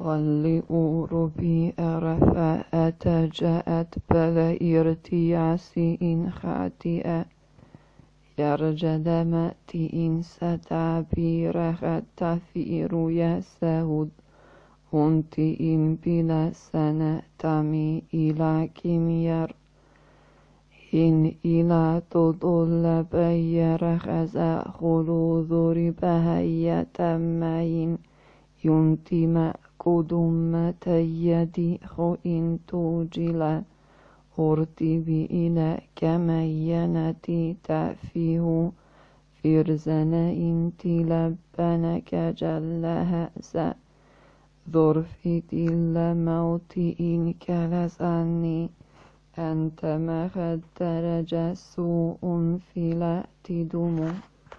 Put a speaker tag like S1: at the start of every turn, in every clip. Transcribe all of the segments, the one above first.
S1: واللأوروبي أرفأت جاءت بلا ارتياس إن خاتئة يرجد مأتي إن ستعبير التثير يسهد هنت إن بلا سنة تمي إلى كمير إن إلى تضل بير خزا خلوذ ربهي تمين ينتم قدم تيدي خئن توجلا أرتبي إلى كمينتي تأفيه فرزنا إنت لبنك جل هأسا ظرفي تل موت إن كلساني أنت ما قد درج سوء فلا تدم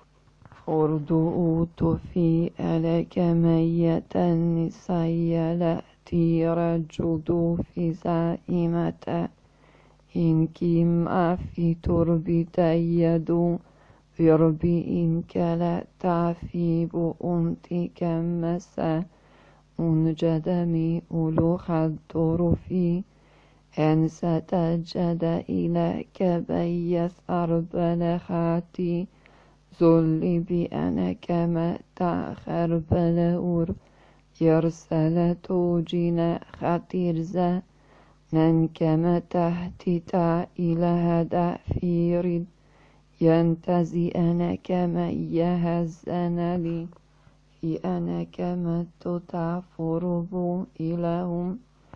S1: أردؤت في ألك ميت النساء لأتي رجد في زائمة إن كم في ترب تيد بربي إن كلا تعفيب أنت كمسا أنجدمي ألوخ الظرفي أن ستجد إلى كبيس أربل خاتي ذل بأنا كما تأخر بلور يرسل توجنا خطيرزا نن كما تحتتا إلى هدا فيرد ينتزي أنا كما يهزن لي في أنا كما تتعفرب إلهم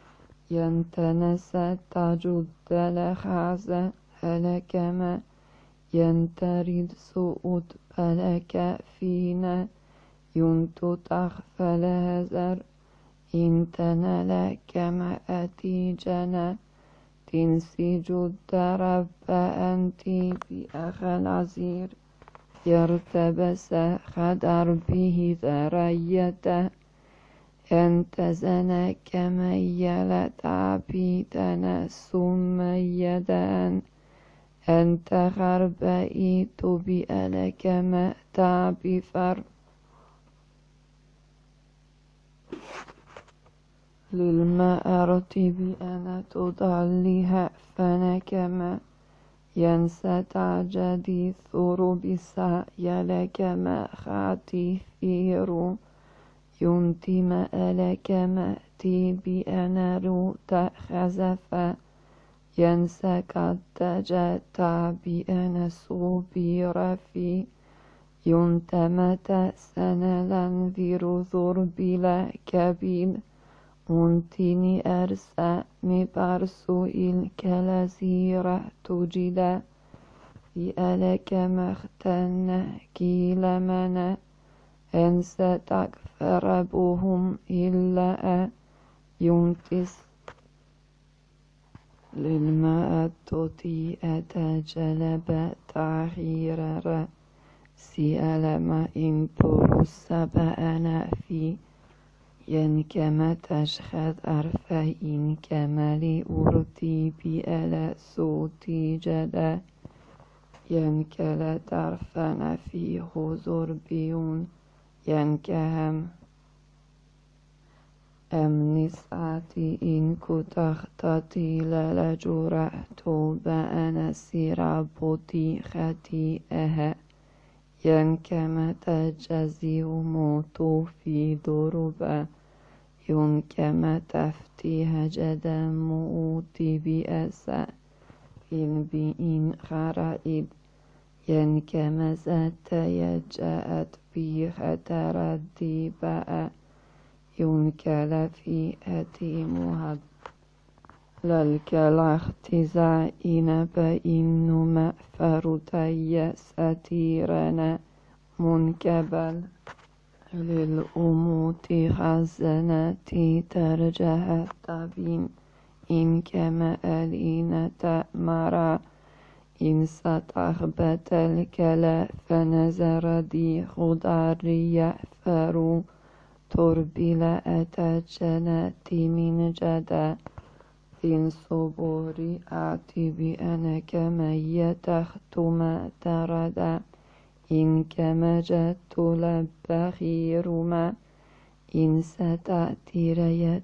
S1: ينتنس تجد لخازة هلكما ينترد سؤد فلك فينا ينتو تغفل هزر إن تنال كما أتيجنا تنسج الدرب أنت بأخ العزير يرتبس خدر به ذريته أنت زنا كما يلت عبيدنا ثم يدان أنت غربئت بألك ما تعبي فر للمأرة بأنا تضلها فانا كما ينسى تعجدي ثرب سعيلك ما خاتي فيرو ينتم ألك مأتي بأنا رو تأخذف ينسى قد تجتع بأنا صوبي رفي ينتمت سنلا ذر ذربلا كبيل أنتني أرسى مبرسو الكلازيرة تجدا في ألك مختن كيل منا أنسى تكفر بهم إلا ينتس للماء التوتي أتجلب تعخير رأسي ألم إن ترس بأنا في ينكما تشخذ أرفين كمالي أرتي بألا صوتي جدا ينكلا ترفن في خزر بيون ينكهم أم نسعتي إن كتختتي للجرأت بأنا سرابتي خطيئها ينكما تجزي موت في ضربة ينكما تفتيها جدا موتي بأسا إن بإن خرائب ينكما ذات يجاءت بها تردي بأ ينكل في أتيمها للكلاختزائن بإن مأفر ستيرنا منكبل للأموت خزنتي ترجع الطبين إن كما ألين تأمر إن ستخبت الكلا فنزر دي خضار يأفر تربل أتجنتي من جدا في صبوري آتي بأنا كما يتختم تردا إن كما جدت لبخير ما إن ستأتي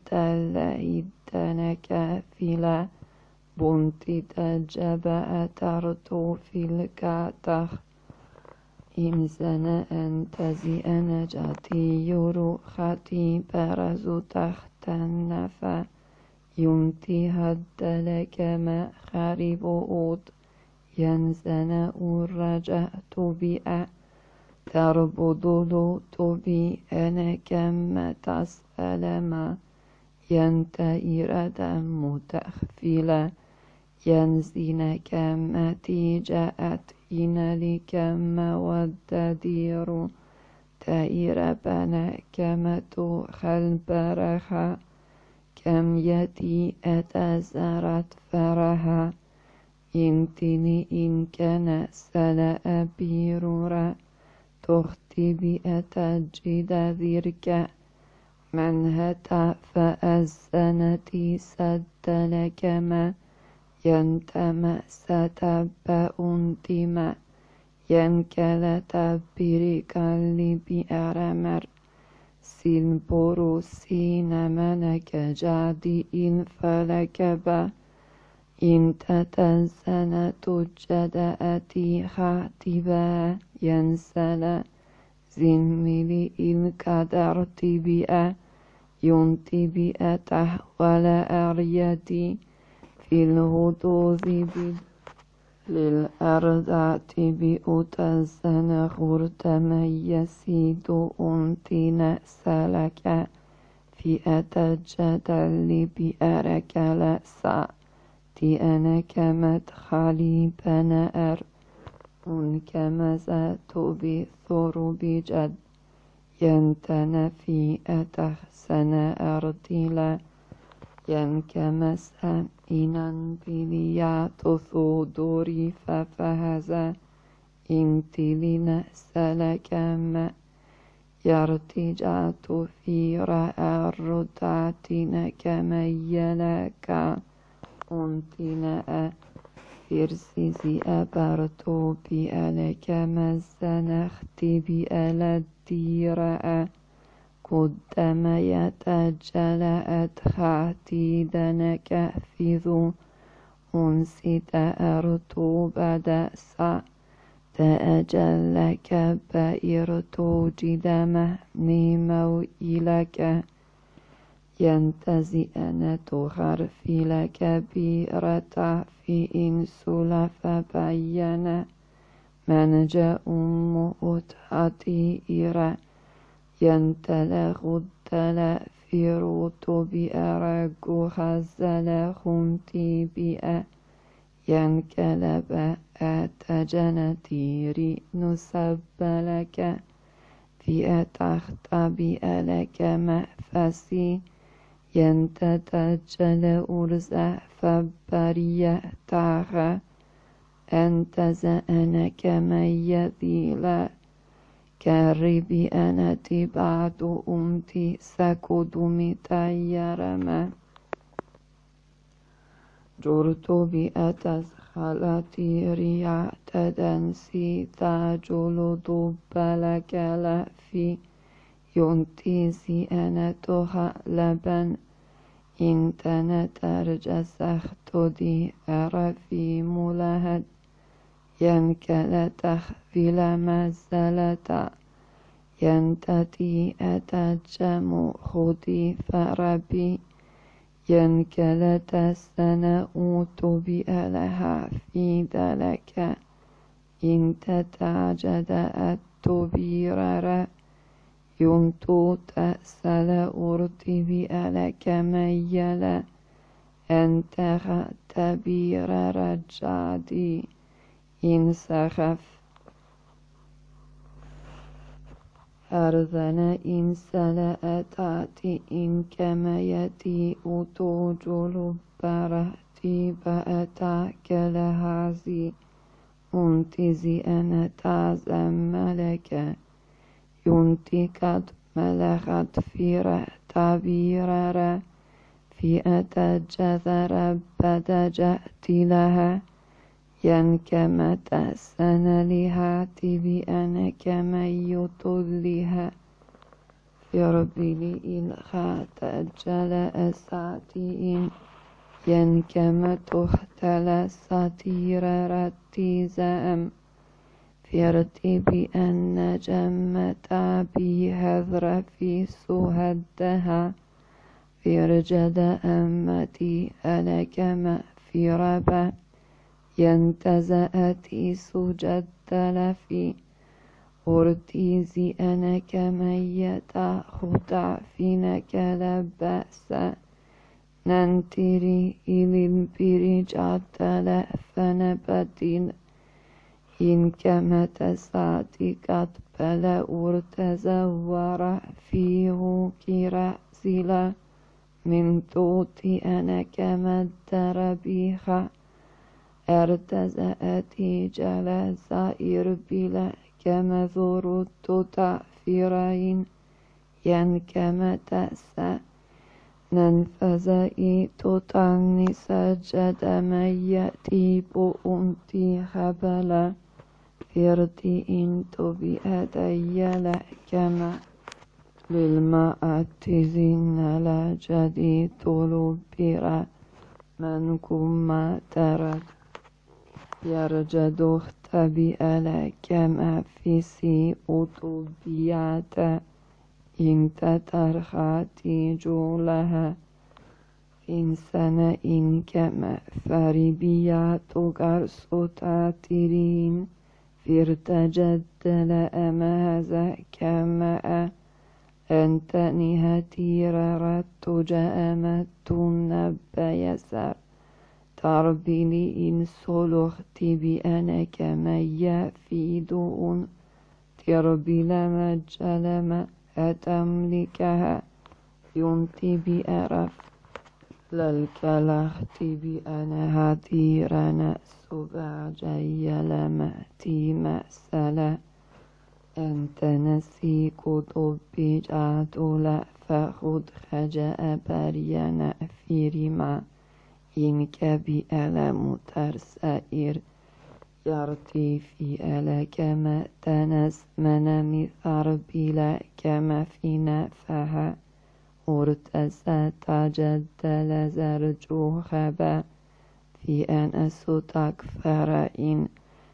S1: يتلئدنك فيلا بنتي تجبأ ترتو في الكاتخ إن سنة أنتزي أنا جاتي يورو خاتي برزو تحت النفا ينتي هدلك ما خارب أوت ينزن ورجعت بأ تربضلو تبي أنا كم تسأل ما ينتهي دم تخفيلا ينزين كم تيجأت إن لكم وددير تائر بنا كم تخل برخا كم يتي أتزرت فرها إنتني إن كان سلا بيرورا تختي بأتجد ذرك من هتا فأزنتي سد لك ما ينتم ستبأ انتما ينكل تبرك اللي بأرمر سيلبورو سين منك جادي إن فلكبا إن تتزن تجد أتي خاتبا ينسل زنملي إن قدرت بأ ينتي بأ تحول أريتي في الهدوذ للأرضات بأتزن خرتم يسيد أنتنا سلك في أتجدل بأرك لسا أنا كمدخلي بنأر كما زات بثور بجد ينتن في أتحسن أرضلا ينكمس إنن بليات ثودوري ففهز إنتلنا سلكم يرتجات في رأى الرداتنا كميلك أنتنا فرسيسي أبرتو بألك مزنختي بأل الديراء قدام يتجل أدخاتي دنك فيذو أنسيت أرتو بدأسا تأجلك بئرتو جدمه نيمو إلك ينتزي أن تخرفي لك بيرة في إنسula فبين من جاء مؤتحتي إرى ينتلغ الدل في روتو بأرق خزل خنتي بأ ينكلب أتجنتيري نسب لك في أتخت بألك مأفسي ينتتجل أرزة فبرية تاغ أنت زأنك من يذيل كاربي أنا تبعد أمتي سكد متيرما جرت بأتزخلتي ريع تدنسي تاجل دبلك لفي ينتيزي أنا تخلبا إن تنترج سخت دي أرفي ملهد ينكل تخفل مزلتا ينتتي أتجم خدي فربي ينكل تسن أوت بألها في ذلك إن تتعجد التبيرر ينتو تأسل أرتي بألك ميلا أنت تبير رجادي إن سخف أرذن إن سلأتاتي إن كما يتي أتوجل برهتي بأتاك لهازي أنتزي أنا تعزم ملكا ينتي قد ملغت فيرة تعبيرر في أتجذر بدجأت لها ينكم تأسن لهاتي بأنا كمن يطلها يربلي إلخا تأجل أساتين ينكم تختل ساتير رتي زأم فيرتي بأن جمتا بهذر في سهدها فيرجد أمتي ألكم في ربا ينتزأتي سجد لفي أرتيزي أنا كميتا خطع فينك لبأس ننتري إلى البرج عتل فنبتين إن كما تساتي قد بلا أرتزور فيه كرأسلا من توتي أنا كما الدربيخ ارتزأتي جلسا إربلا كما ذرت تعفرين ين كما تأسى ننفزئي تطعني سجد من يأتي بؤنتي خبلا فيرتي انتو بأدي لأكما للماء زين لا جدي طلبرا من كما ترد يرجد اختبئ لكما في سي أطبيات إن تترخاتي جولها إن سنة إن كما فربيات غرسو تاترين فارتجدل أمازا كما أنت نهتي ررت جأمت النب يسر تربلي إن صلخت بأنا كما يفيدون تربل مجلم أتملكها ينتي بأرف للكلخت بأنا هديرنا سباجي لمأتي مأسلا أنت نسيك طبي جعدل فخذ خجأ برينا في رما إنك بألم ترسائر يرتي في ألك ما تنس من مثار بلا كما في نفها ارتسى تجدل زرجو خبا في أن أسوتك فرائن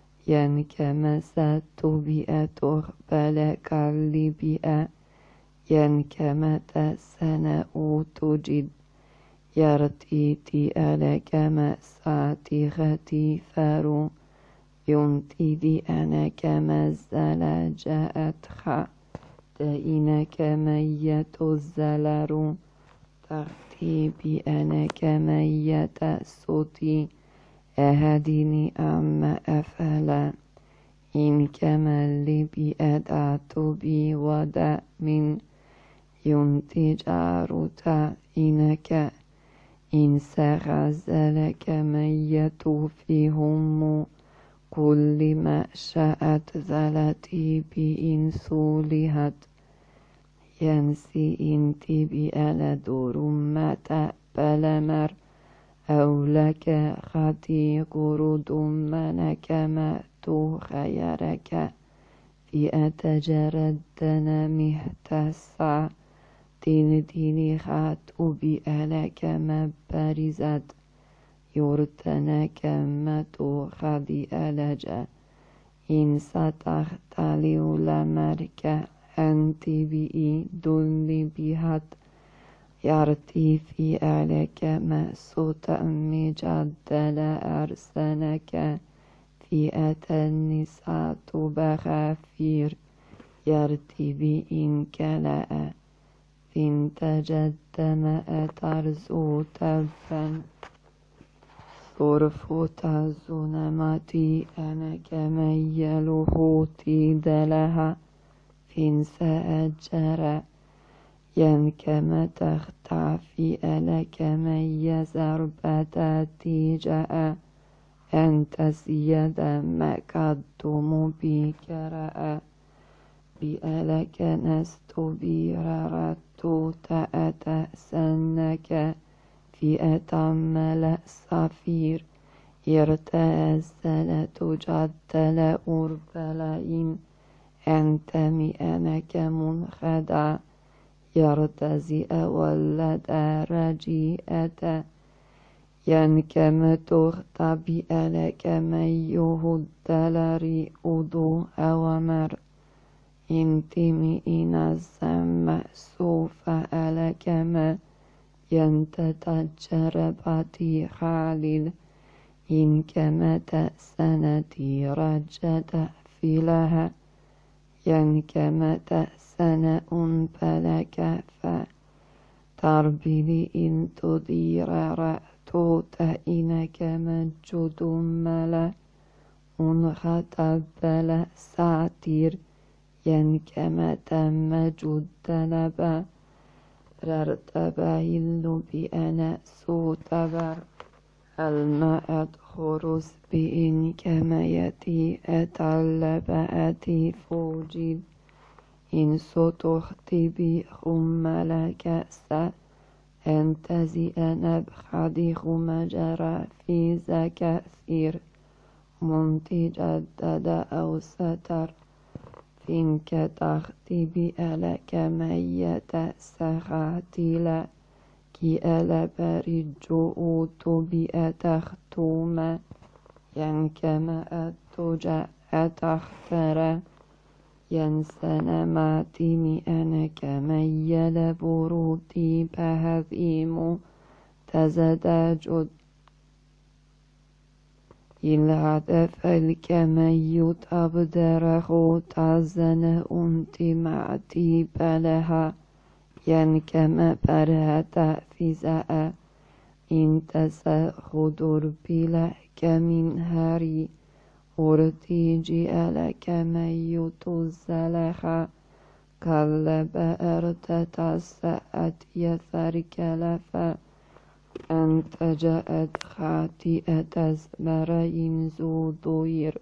S1: ينكما ستبئة تخبل كاللبئة ينكما تسنأ تجد يرتيتي ألك مأساتي ختيفر ينتدي أنا كما الزلا جاءت خا دائنك ميت الزلر تغتي بأنا كميت صوتي أهدني أما أفلا إن كما اللي بأدعت بي ودا من ينتج عروتا إنك إن سغزلك ميت فيهم كل ما شاءت زلتي بإن سولهت ينسي انتي بألد رمة بلمر أو لك خطي قرد منك ما تخيرك في أتجردن مهتسع ديني خات بألك ما برزت يرتنك ما تخدي ألجا إن ستختلي لمرك أنت بإي دل بهت يرتي في ألك ما صوت مجدل أرسنك في أتى النساء بخافير يرتي بإن كلاء فين تجدم أترزو تبا صرف تزنمتي أنا كميل حوتي دلها فين سأجر ينكم تختعفي ألك مي زربتاتي جاء أنت سيدا ما قدم بك رأى بألك نست بررت تأتأسنك في أتمل صفير يرتزل تجدل أربلين أنت مئنك منخدع يرتزئ ولد رجيئة ينكم تغتبئ لك من يهد أدو أومر انتمي إن الزم سوف ألكم ينتتجر باتي خالل إن كما تأسنتي رجت فيلها ين كما تأسن أنفلك فتربلي إن تدير رأتوت إنك مجد ملا أنخطب ساتير ين كما تم جد ررتبهل بأنا سوتبر الماء خرس بإن كما يتي أتلب أتي فوجد إن ستختي بخم لك أنتزئ نبخدي خم جرى في كثير منتجدد أو ستر فإنك تختي بألك ميت سخاتي كي ألا برجو أوتو تختوم ينكما أتجع أتختر ينسن ماتني أنا كميل بروتي بهذيم تزدجد الهدف الكمي تبدره تزن أنت معتي بلها ينكما برهة فزاء إن تسخدر بلك من هاري أرتيجي لك من يتزلخ كلب ارتتسأت يثرك لفا أنت جاءت خاتئة زمرين زودير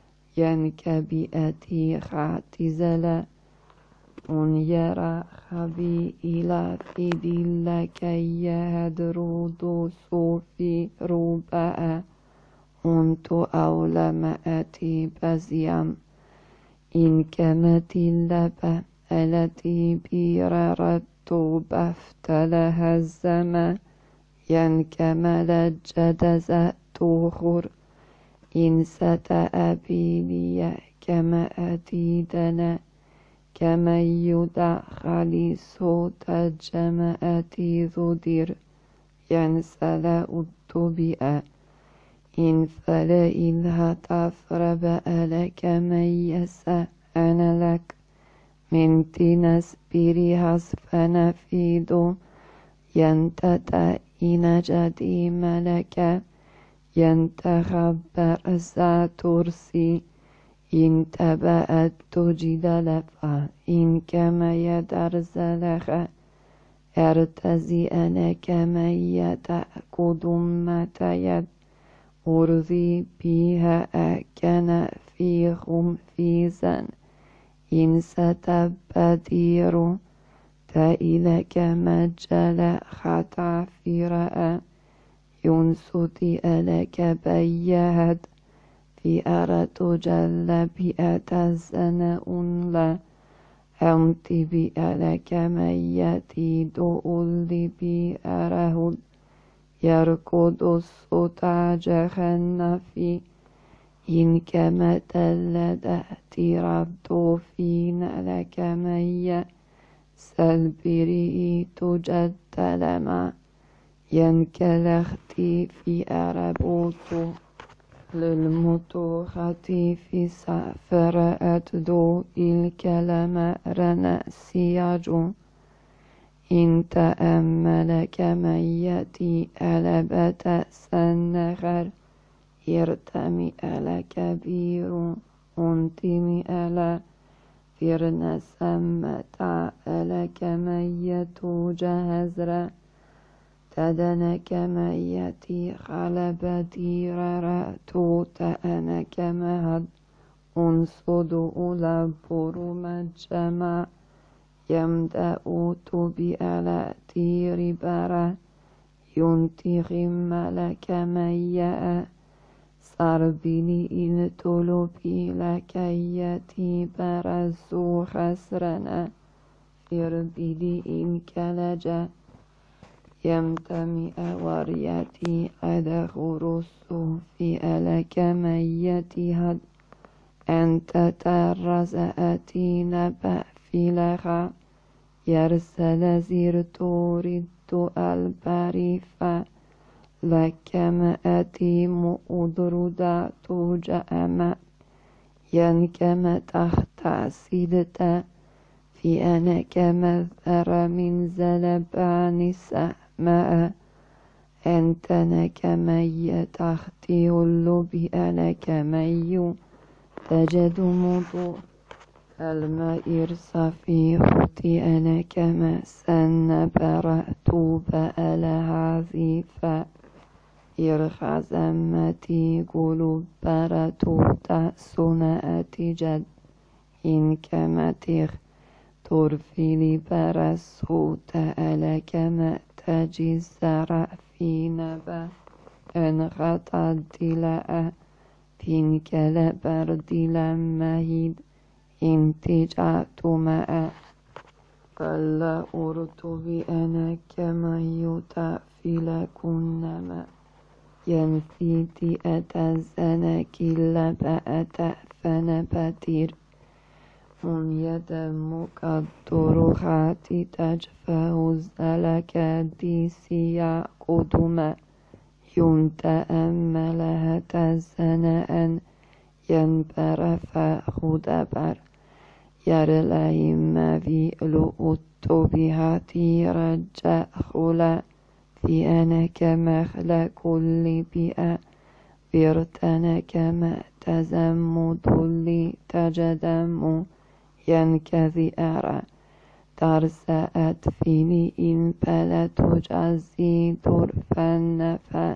S1: ينكبئتي خاتزلا أن يرى خبي إلى فيدل كي يهدرود صوفي رباء أنت أولم أتي بزيام إن كمت اللبة التي بيررت بفتلها الزمان ينكمل الجدز تخر إن ستأبيلي كما أتيدنا كما يدخل صوت الجماعة ذدير ينسل الطبيئة إن فلا إلها تفرب لك من يسأل لك من تنسبري حسف نفيد ينتتأ إن جدي ملك ينتخبر ترسي إن تبأت تجد لفا إن كما يدرزلخ ارتزئن كما يتأكد متيد أرضي بها أكن فيهم فيزا إن ستبدير تإلك مجل خطع فرأ ينسطي لك بيهد في أرت جل بأتزن أنلا أنت بألك ميتي دؤل بأرهد يركض الصوت جخنفي إن كما تلدأت رد فين لك مي سلبري تجدلما ينكلختي في أربوت للمطوخة في سافر أتدو الكلام رنسياج إن تأمل كميتي ألبت سنغر يرتمي ألا كبير أنتمي ألا فرن سمتا ألا كميت جهزر تدن كميتي خلب دير رأتو تأنا كمهد أنصد أولا برم الجمع يمدأ بألا تير برا ينتغم لك ميأ سربني إن طلبي لكيتي برزو خسرنا إربدي إن كلجا يمتمئ وريتي أدخرس في ألك ميتها أنت ترزأتي نبأ في لغا يرسل زرتورد البريفا لكما أتي مؤدردا توجأما ينكما تحت سيدتا في أنا كمثر من زلبان سماء أنت نكمي تحتي اللب أنا كمي تجد مضوء الماء صفي خطي أنا كما سن برأت بأل عزيفا إرخز أمتي قلوب برأت تأسنأت جد إن كما ترفي برسه تأل كما تجي الزرع في نبا أن غطى دلاء فين كلا برد لمهيد انتجعت ماء فلا أرت بأنا كما يتأفي لكنما ينسيتي أتزنك لبأت فنبتير من يدمك الطرقات تجفه الزلك ديسيا قدما ينتأملها تزناء ينبر فخدبر يرلي ما في لؤت بهاتي رجاء خلا في أنا كمخلا كل بيئة بيرتنا كما تزمد لي تجدم ينكذي أرى ترسأت فيني إن فلا تجزي طرفا نفا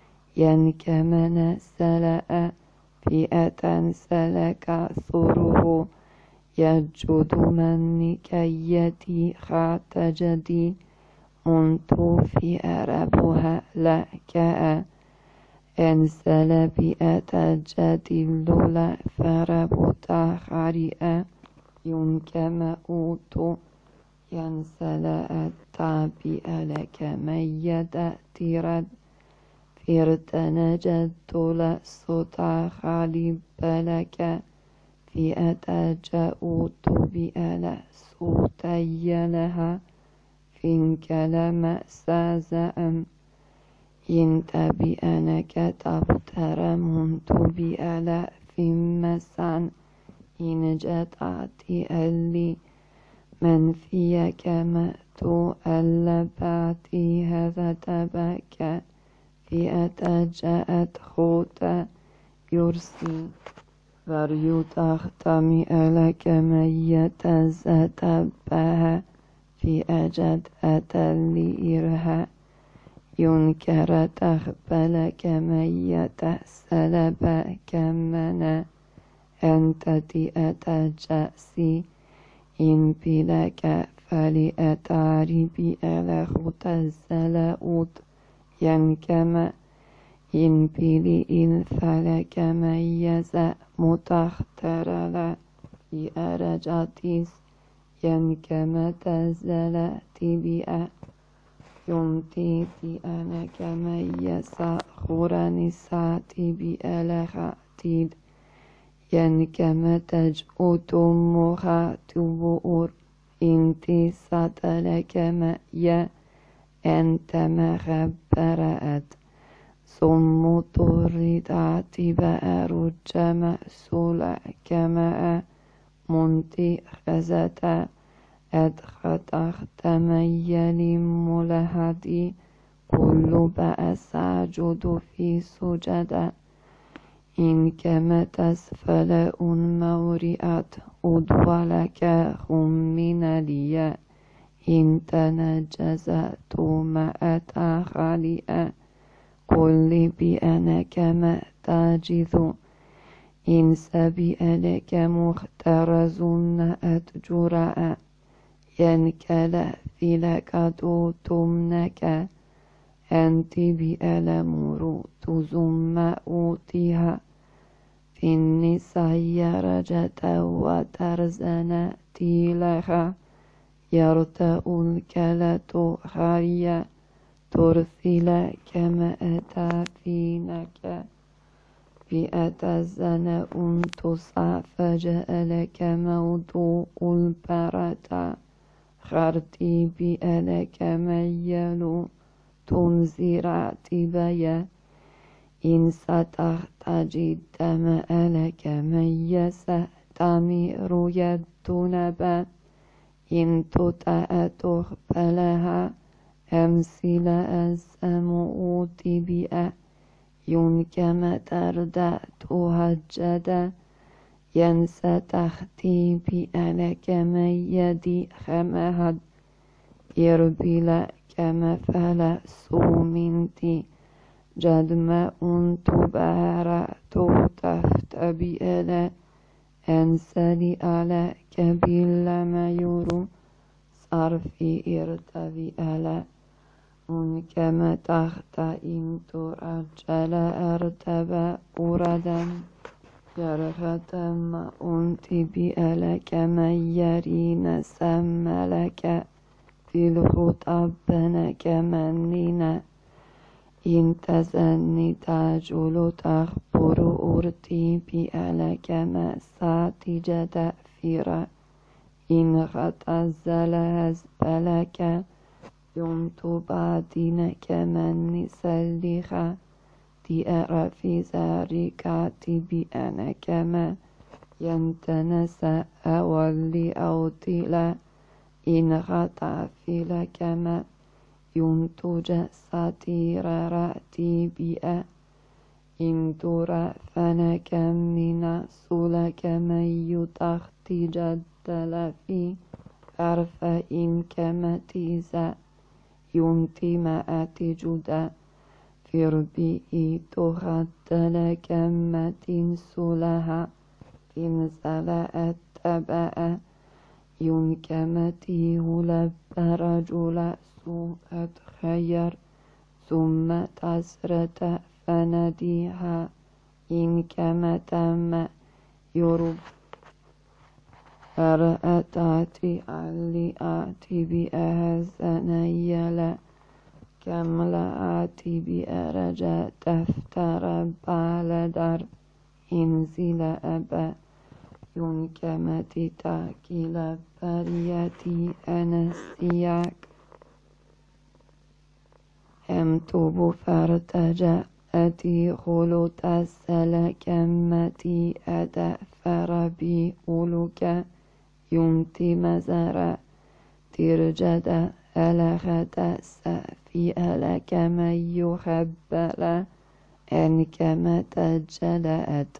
S1: ينكمن سلأ فئة سلك ثره يجد من كيتي خاتجدي منت في أربها لكأ أنسل بئة جدل فربط خريئة ينكم أوت ينسل التابئ لك ميد ترد فرتن جدل سطا خالب لك فئة جاءوت بئل سوتي لها فين كلام سازأم ينتبي أنا كتبتر منت بألا في مسان إن جتعتي ألي من في كما تؤلباتي هذا تبكى فئة جاءت خوتا يرسي فريتختمي لك مية زتبها في أجد أتلي إرها ينكر تخبل كمية سلب كمنا أنت تئة جأسي إن بلك فلأتاري بألخت الزلاؤت ينكما إن بلي إن فلك ميز متختر لا بأرجاتيس ينكما تزلأت بأ يمتي في أنا كما يسخر نساتي بألغاتيد ينكما تجؤت مخاتبور انتي ساتلك ما يا أنت مخبرات ثم طردات بأرج مأسولا كما منتي خزتا أدخت ميل ملهدي كل بأس أجد في سجدا إن كما تسفل مورئت أدولك خمين لي إن تنجزت ما أتخلئ كل بأنا كما تجذ إن سبئلك مخترز أتجرأ ينكل في لك تمنك أنت بألمر تزم أوتها في النساء رجة وترزن تيلها يرتأ الكلة خارية ترثل كما أتى فينك فئة زنأ تصع فجاء لك موضوع البرة خرتي بألك ميل تنزر اعتبايا إن ستحتاج دم ألك ميس تمير يدنبا إن تطأ تقبلها أمثل أزمؤ بأ ينكم تردأ تهجد ينسى تختي بألك ميدي خمهد يربل كما فلا سومنتي جدما تبهر تفتفت بألا أنسلي على كبيل ما يرو صرفي ارتبي ألا كما تخت إن ترجل ارتبى أردا يرغتم أنت بألا كما يرين سملك في الخطب كمننا إن تزني تجول تخبر أرتي بألك ما ساتجد فيرا إن غتزل هزبلك يمت بعدينك من سلخا تأرى في زاركات بأنك ما ينتنسى أولي أوتلا إن غطى في لك ما ينتج ساتير رأتي بأ إن ترى فنك من سلك من يتخت جدل في عرف إن كمتيزا ينتي ما أتجد في ربي تخدل كمة سلها إن سلا أتبأ ينكمتي هلب رجل سوء خير ثم تسرة فنديها إن كما تم يرب رأتاتي علي آتي بأهزنيلا كم لا آتي بأرجى تفتر بالدر إنزل أبا ينكمتي تاكل بريتي أنسياك أم توب فرتجا أتي خلط السلكمتي أدفر بي أولك ينتي مزرا ترجد ألغت سافي ألك من يخبل أنك ما تجلأت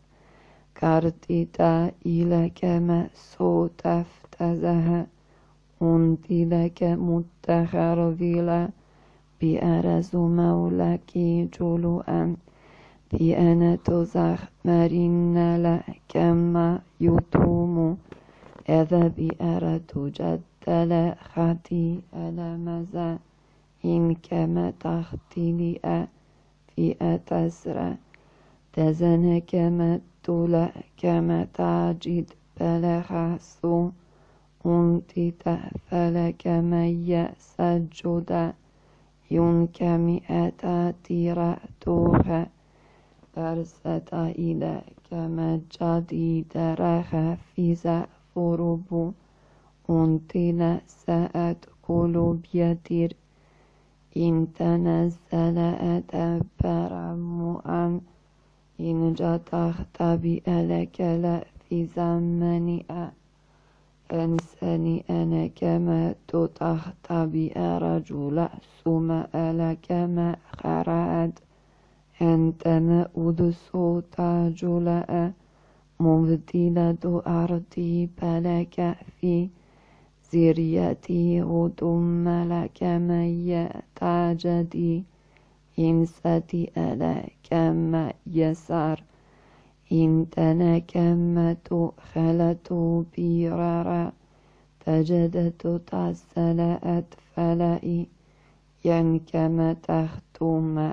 S1: كارتيتا إلك ما سوت افتزها أنتي لك متخر فيلا بأرز مولك جلوءا بأنا تزخ مرين لك ما يتوم إذا بأر تجدل خطي ألمزا إن كما تختلئ في أتسرى تزن كما تلا كما تعجد بلغسو أنت تأفل كما يسجد ينكم أتاتي رأتوها برسة إلى كما جديد رخ في زفرب أنتنا سأت قلوب يدير إن تنزل أدبر مؤن إن جتخت بألك لا في زمني أنساني أنا كما تتخت بأرجل ثم ألك ما خرعت أنت ما أدسو تجلأ مبدلة أرضي بلك في زريتي هدم لك من يتجدي إن ستي ألك ما يسار إن تنكم تؤخلت بيرارا تجدت تسلأت فلئي ينكم تختم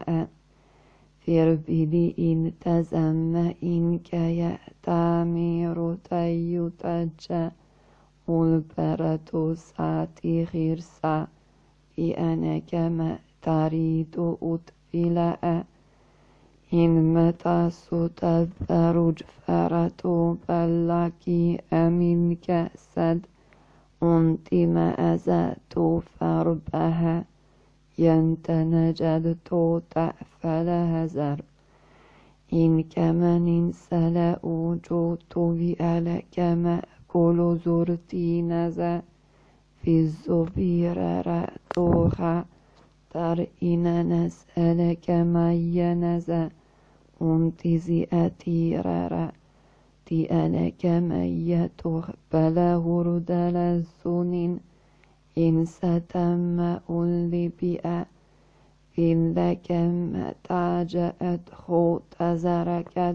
S1: فربلي إن تزم إنك يأتامر تيتج والبرة ساتي غيرسا في أنا كما تريد أطفلاء إن متى ستبرج فرة بلكي أمينك سد أنت ما أزدت فربها ينتنجد تأفل هزر إن كمن سلا وجوت بألا كما كل زرتي نزا في الزبير رأتوها تر إن نسأل كما ينزا أنتزي أتيرا تألا كما يتوخ بلا هردل الزنين إن ستم أولبئا إن لكم تعجأت خوت زركت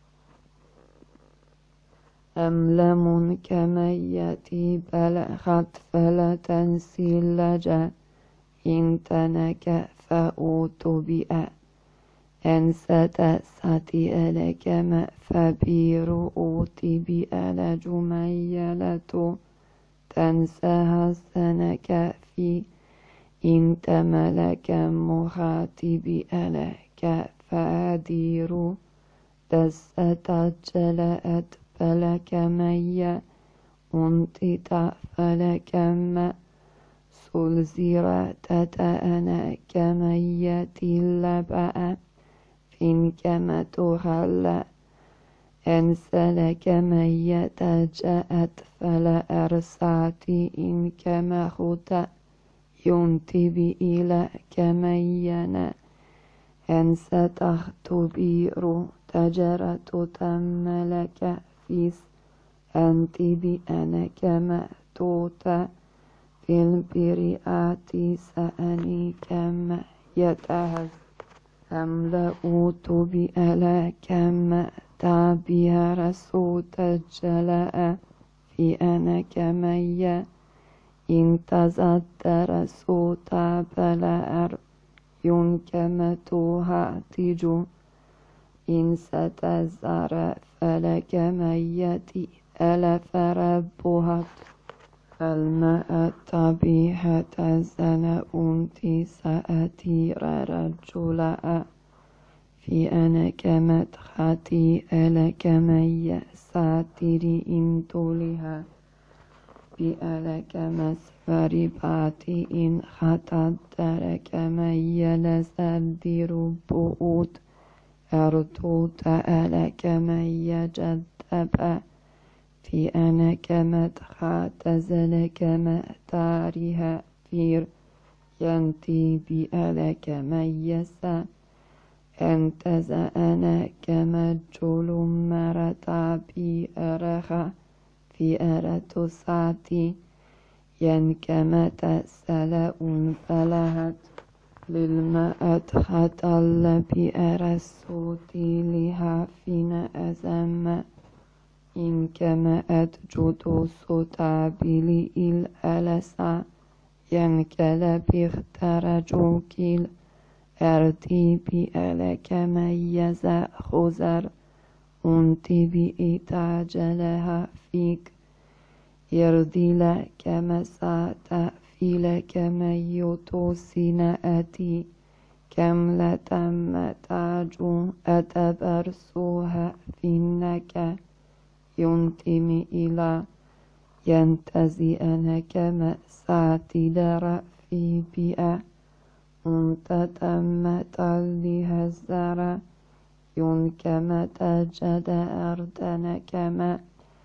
S1: أملم كميتي بلغت فلا تنسي اللجا إن تنك فأوت بئا أن ستأساتي ألكم فبرؤوت بئا جميلة تنساها السنك في إن تملك مخاطب ألك فأدير دست جلأت فلك مي أنتت فلكم سلزر تتأنا كمية اللبأ فإن كما تخلى أنسلك مية جاءت فلا أرسعت إن كما خطأ ينتبي إلى كمينا أنس تختبير تجرة تملك فيس أنت بأنا كما توتا في البريئات سأني كما يتهز أملأت بألا كما تابها رسوت الجلاء في أنا كمية إن تزدر سوتا بلأر ينكمتها تجو إن ستزر فلك ميتي ألف ربها الماء طبيعة زل أنت سأتير رجلا في أنا كمدختي ألك مي ساتري إن طولها بألك مسفر باتي إن خطت درك مي لزدر بؤوت أرتوت ألك مي جدبا في أنا كمدخات زلك مأتارها فير ينتي بألك ميسا أنت زأنا كمجل مرتا بأرخا في أرت ساتي ينكمت سلاء فلهت للماء خطل بأرسوت لها فينا أزم إن كمأت جدوس تعبلي الألسا ينكل بيخترجوكيل أرتي بألك ميز خزر أنتي بإتعجلها فيك يرضي لك مسات في لك ميوتو سنأتي كم لتم تاجو أتبرسوها فينك ينتمي إلى ينتزي أنك مأساتي در في بيئة أنت تمت لها الزرع ينكم تجد أردنك ما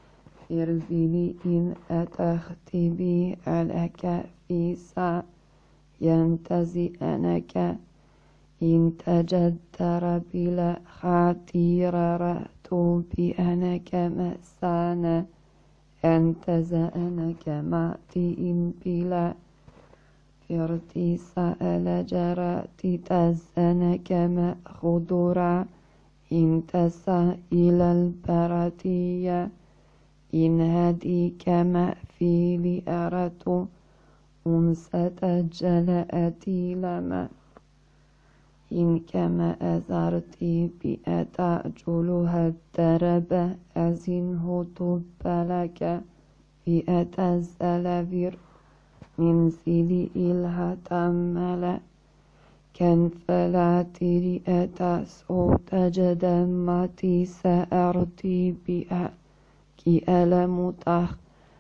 S1: إرزلي إن أتختبي عليك في سا ينتزي أنك إن تجدر بلا خاطير رأتو بأنك مأسانا أنتز أنك مأتي إن بلا فرتي سأل جراتي تزنك مأخذرا إن تسا إلى البراتية إن هدي كما في لأرتو أنست جلأتي لما إن كما أزرتي بأتعجلها الدرب أزنه تبلك في الزلافير من سيلي الهتملا كان فلاتيري صوت جدمتي سأرتي بها كي ألمتخ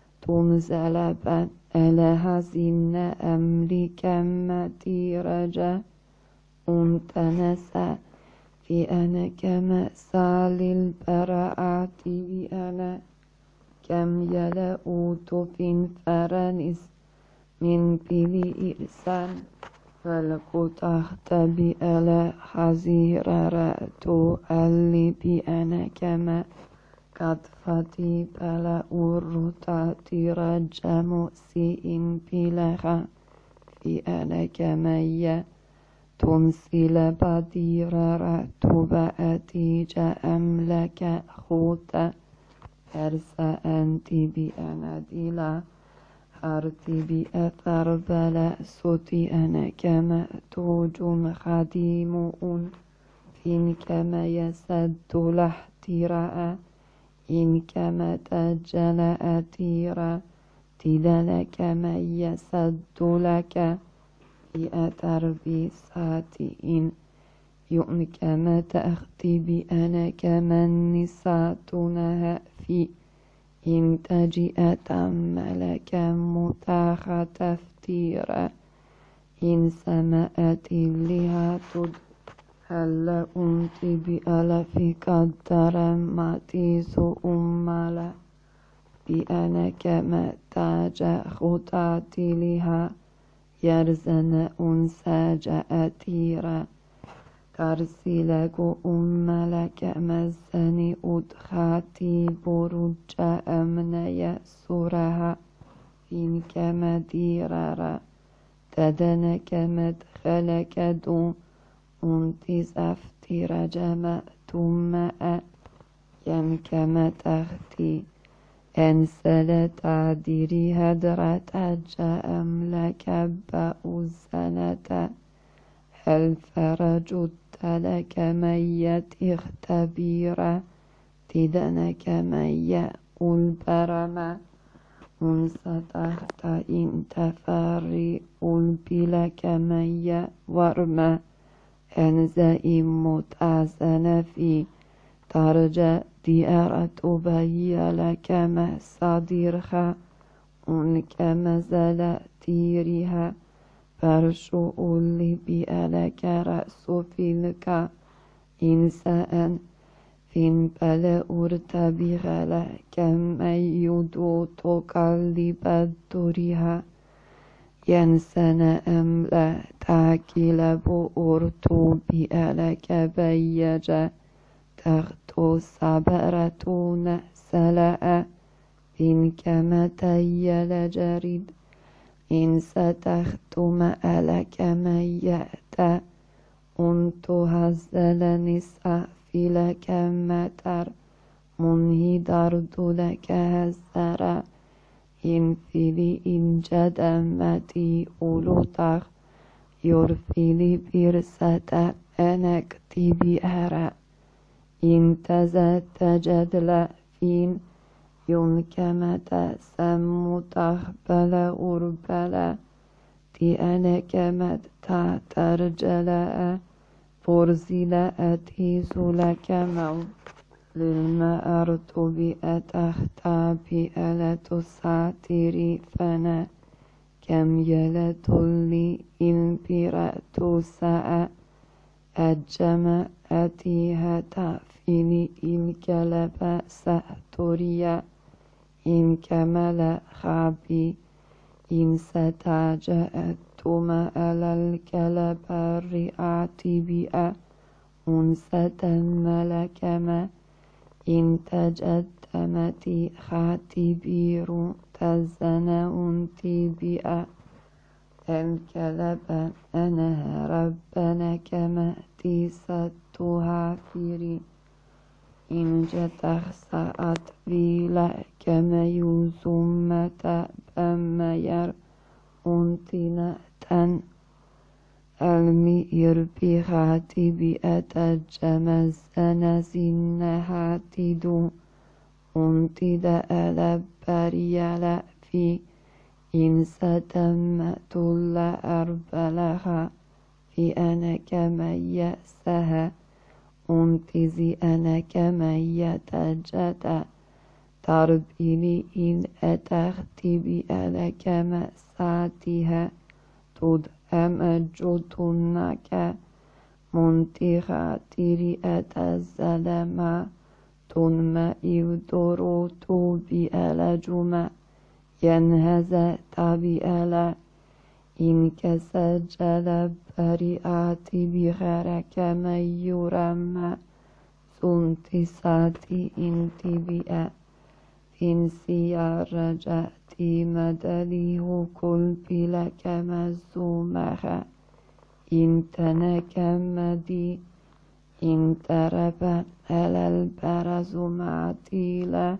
S1: تنزلبا ألهزين أملك متي رجا أنتنسى في أنا كما سال البراءات بأنا كم يلأوت في فرنس من بلي إرسان فلقطخت بألا حزير رأتو ألي بأنا كما قد فتي بلا أرتا ترجم سئن بلغا في أنا كما تنسل بدير رأتو بأتي جأم لك خوتا أرسى أنت بأنا دلا أرتي بأثر بلا صوتي أنا كما توج خديم فين كما يسد الاحتراء إن كما تجل أتيرا تدل كما يسد لك بأثر بساتي إن يؤن كما تأختي بأنا كما النساء تنهى في إن تجئت ملك متاخ تفتيرا إن سمأت لها هل أنت بألف قدر ماتيس أملا بأنا كما تاج خطاتي لها يرزن أنسى جأتيرا ترسلك أملك مزني أدخاتي برج أمن يسرها إن كما ديرارا تدنك مدخلك دون أنت زفتر جمعت ماء ين كما تختي أنسل تعديري هدرة جأم لك بأوزنة هل فرجت لك ميت اختبيرا تدنك ميت البرما انسطحت إن تفري البلك ميت ورما أنزئ متعزن في ترجى ديارة أبي لك مصادرها أنك مزل تيرها فرشو اللي بألك رأس فيلك إنسان فين بلا أرتبغ لك من يدو تقلب الدرها ينسن أم لا تاكل بؤرتو بألك بيجا تغتو صبرتون سلاء إن كما تيل جريد إن ستختم ألك ميت أنت هزل نساء في لك متر منهدر لك هزر إن فيلي إن جدمتي أولوتخ يرفلي برسة أنكتي بأرى إن تزت جدل فين ينكمة سمتخ بلا أربلا تأنكمت ترجلا فرزلا أتيس لك مو للما أرتب أتختا بألة ساتري فنا كم يلت لي إن برأت ساء أجمع أتيها تأفيني الكلب سأتريا إن كمل خابي إن ستاجأتما على الكلب الرئات بأ أنسة ملكما إن تجدمتي خاتبير تزن أنتي بأ الكلب أنا ربنا كما تيستها فيري إن جتخسأت بلا كما يزمت بما ير أنتنا تن المئر بخاتي بأتجمز نزين هاتدو أنتد ألبريال في إن ستمت الأربلها في أنا كما يأسها أنتزي أنا كما يتجدى تربيني إن أتختبي ألا كما ساتها تدهم جتنك منتخاتري أتزلما تنما يدروت بألا جمع ينهز تبألا إن كسجل بريئات بخيرك من يرمى سنتساتي انتبئا إن سيارجأتي مدليه كل بلك مزومها إن تنكمدي إن تربت على البرز معتيلا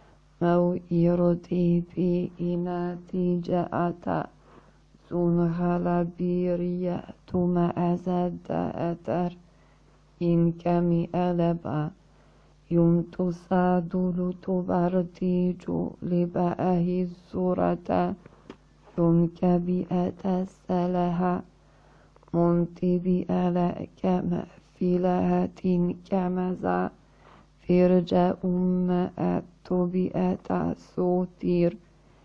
S1: موئرتي في إناتي جاءتا سنخل بيريات ما أزد أتر إن كمي ألبا ينتصادل تبرتيج لبأه الزورة ينكبي أتسلها منتبي ألا كما في لهة كمزا فرجا أتبي أتسوتير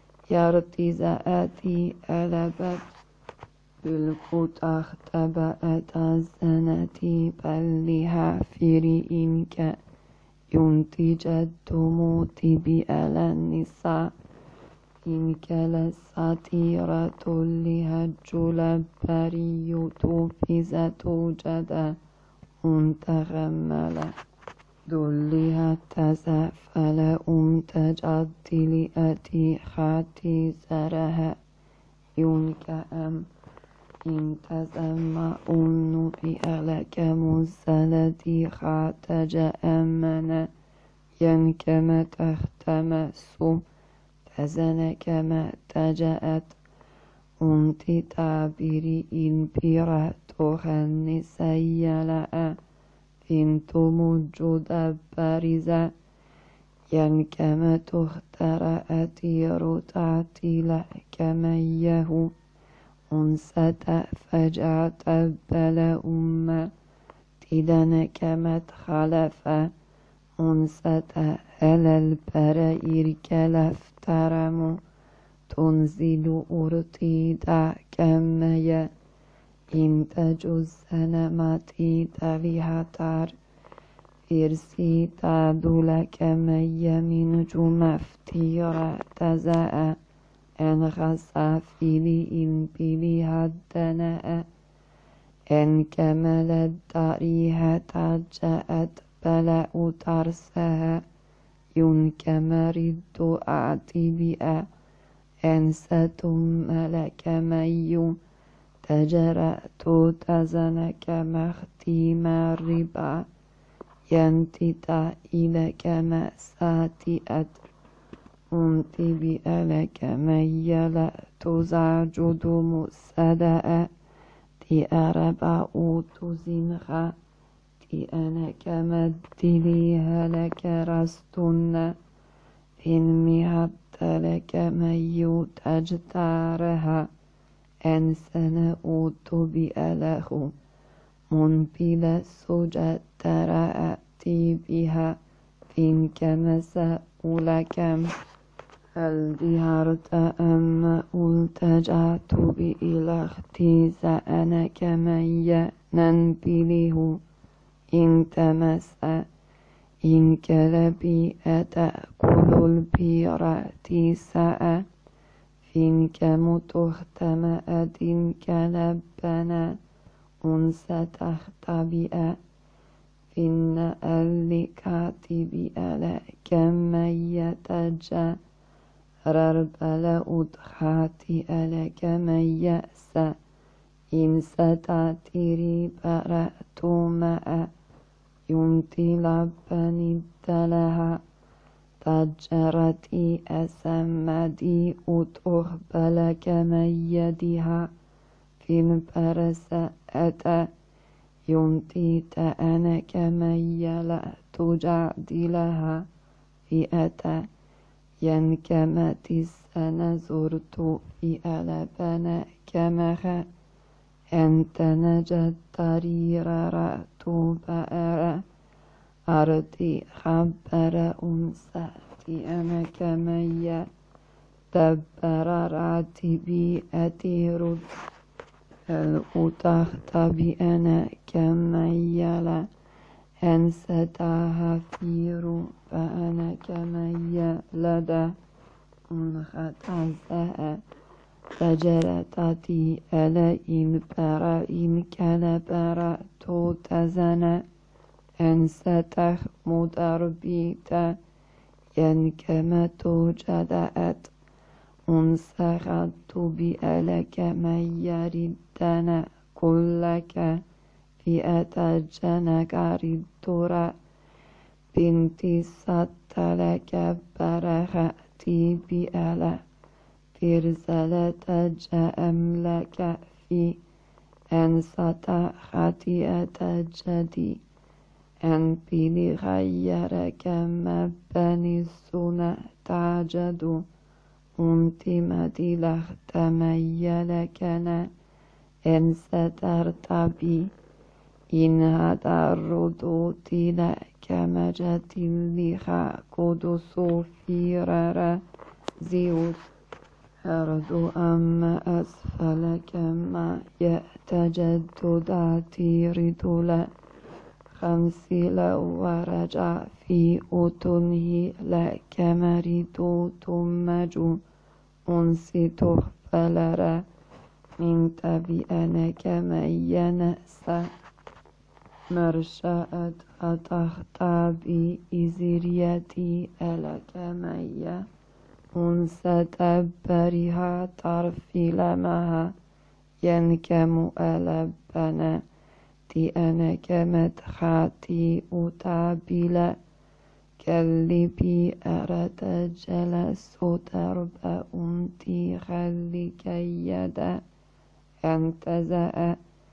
S1: يرتزأتي ألبت بالقطخ تبأت الزنتي بلها فري إنك ينتج الدموت بألا النساء إنك للساتيرة لهج لبري توفزة جدا منتغملا دلها تزفل تجدل أتي خاتي زرها ينك إن تزم بألك مزلتي خاتج أمنا ينكم تختمس تزنك ما تجأت أنت تعبري إن برهت خنس يلأ بنت مجد بارزة ينكم تخترأتي رتعتي لك ميه أنست فجعت بلا تدنك مدخلف أنست على البرائر كلفترم تنزل أرتيدا كميا إن تجز سنماتي تليهتار فرسي تعدل كميا من جمفتير تزاء أن خسافيلي إن بلي هدناء أن كمل الداريها تجأت بلاء ترسها ينكم رد أعتبئا أن ستملك مي تجرأت تزنك مختيم الربا ينتتا إلك مأساتئت أنتبئ لك ميلا تزعجد مسدأ تأربع تزنخا تأنك مدليها لك رستن إن مهبت لك مي تجتارها أن سنؤت بأله منبل سجد ترأتي بها إن كمس لكم هل ظهرت أم التجعت بإلختي أنا كمي ننبله إن تمس إن كلبي أتأكل البيرة ساء فإن كمتختم أدن كلبنا أنس تختبئ إن الكاتب ألا كما يتجا رربل أدخاتي ألا كما يأس إن ستاتري برأت ماء ينتي لبني الدلها تجرتي أسمدي أتقبل كما يدها في البرس أتى ينتي تأنا كما يلا تجعدلها فئة ينكمت السنة زرت في ألبنا كمخ أنت نجد طرير رأت بأر أرضي خبر أنساتي أنا كمية دبر راتبي أتيرد الأتخت بأنا كمية أنستها فيرو فأنا كمية لدى أنختزأ تجرتتي ألئن برائن كالبرأ توتزن أنستخ مدربيت ينكمت جدأت أنسخت بألك من يردنا كلك فئة الجنك ردر بنتي ستلك برختي بألا فرزلة جأملك في أنست خطيئة جدي أن بني غيرك مبني السنة تعجد أنتمت لخت ميلكنا أن سترت بي إن هذا الردود لك مجد لخا قدس فيرر زيوس أرض أما أسفل كما يتجدد تيرد خمسي لو ورجع في أتنه لك مريد تمج أنسي تغفلر من تبئنا كما ينسى مرشأت أتخطى بإزريتي ألك ميا أنست برها طرفي لمها ينكم ألبنا أنا كمدخاتي أتابلا كاللبي أرد جلس ترب أنتي خلك يدا أنتزأ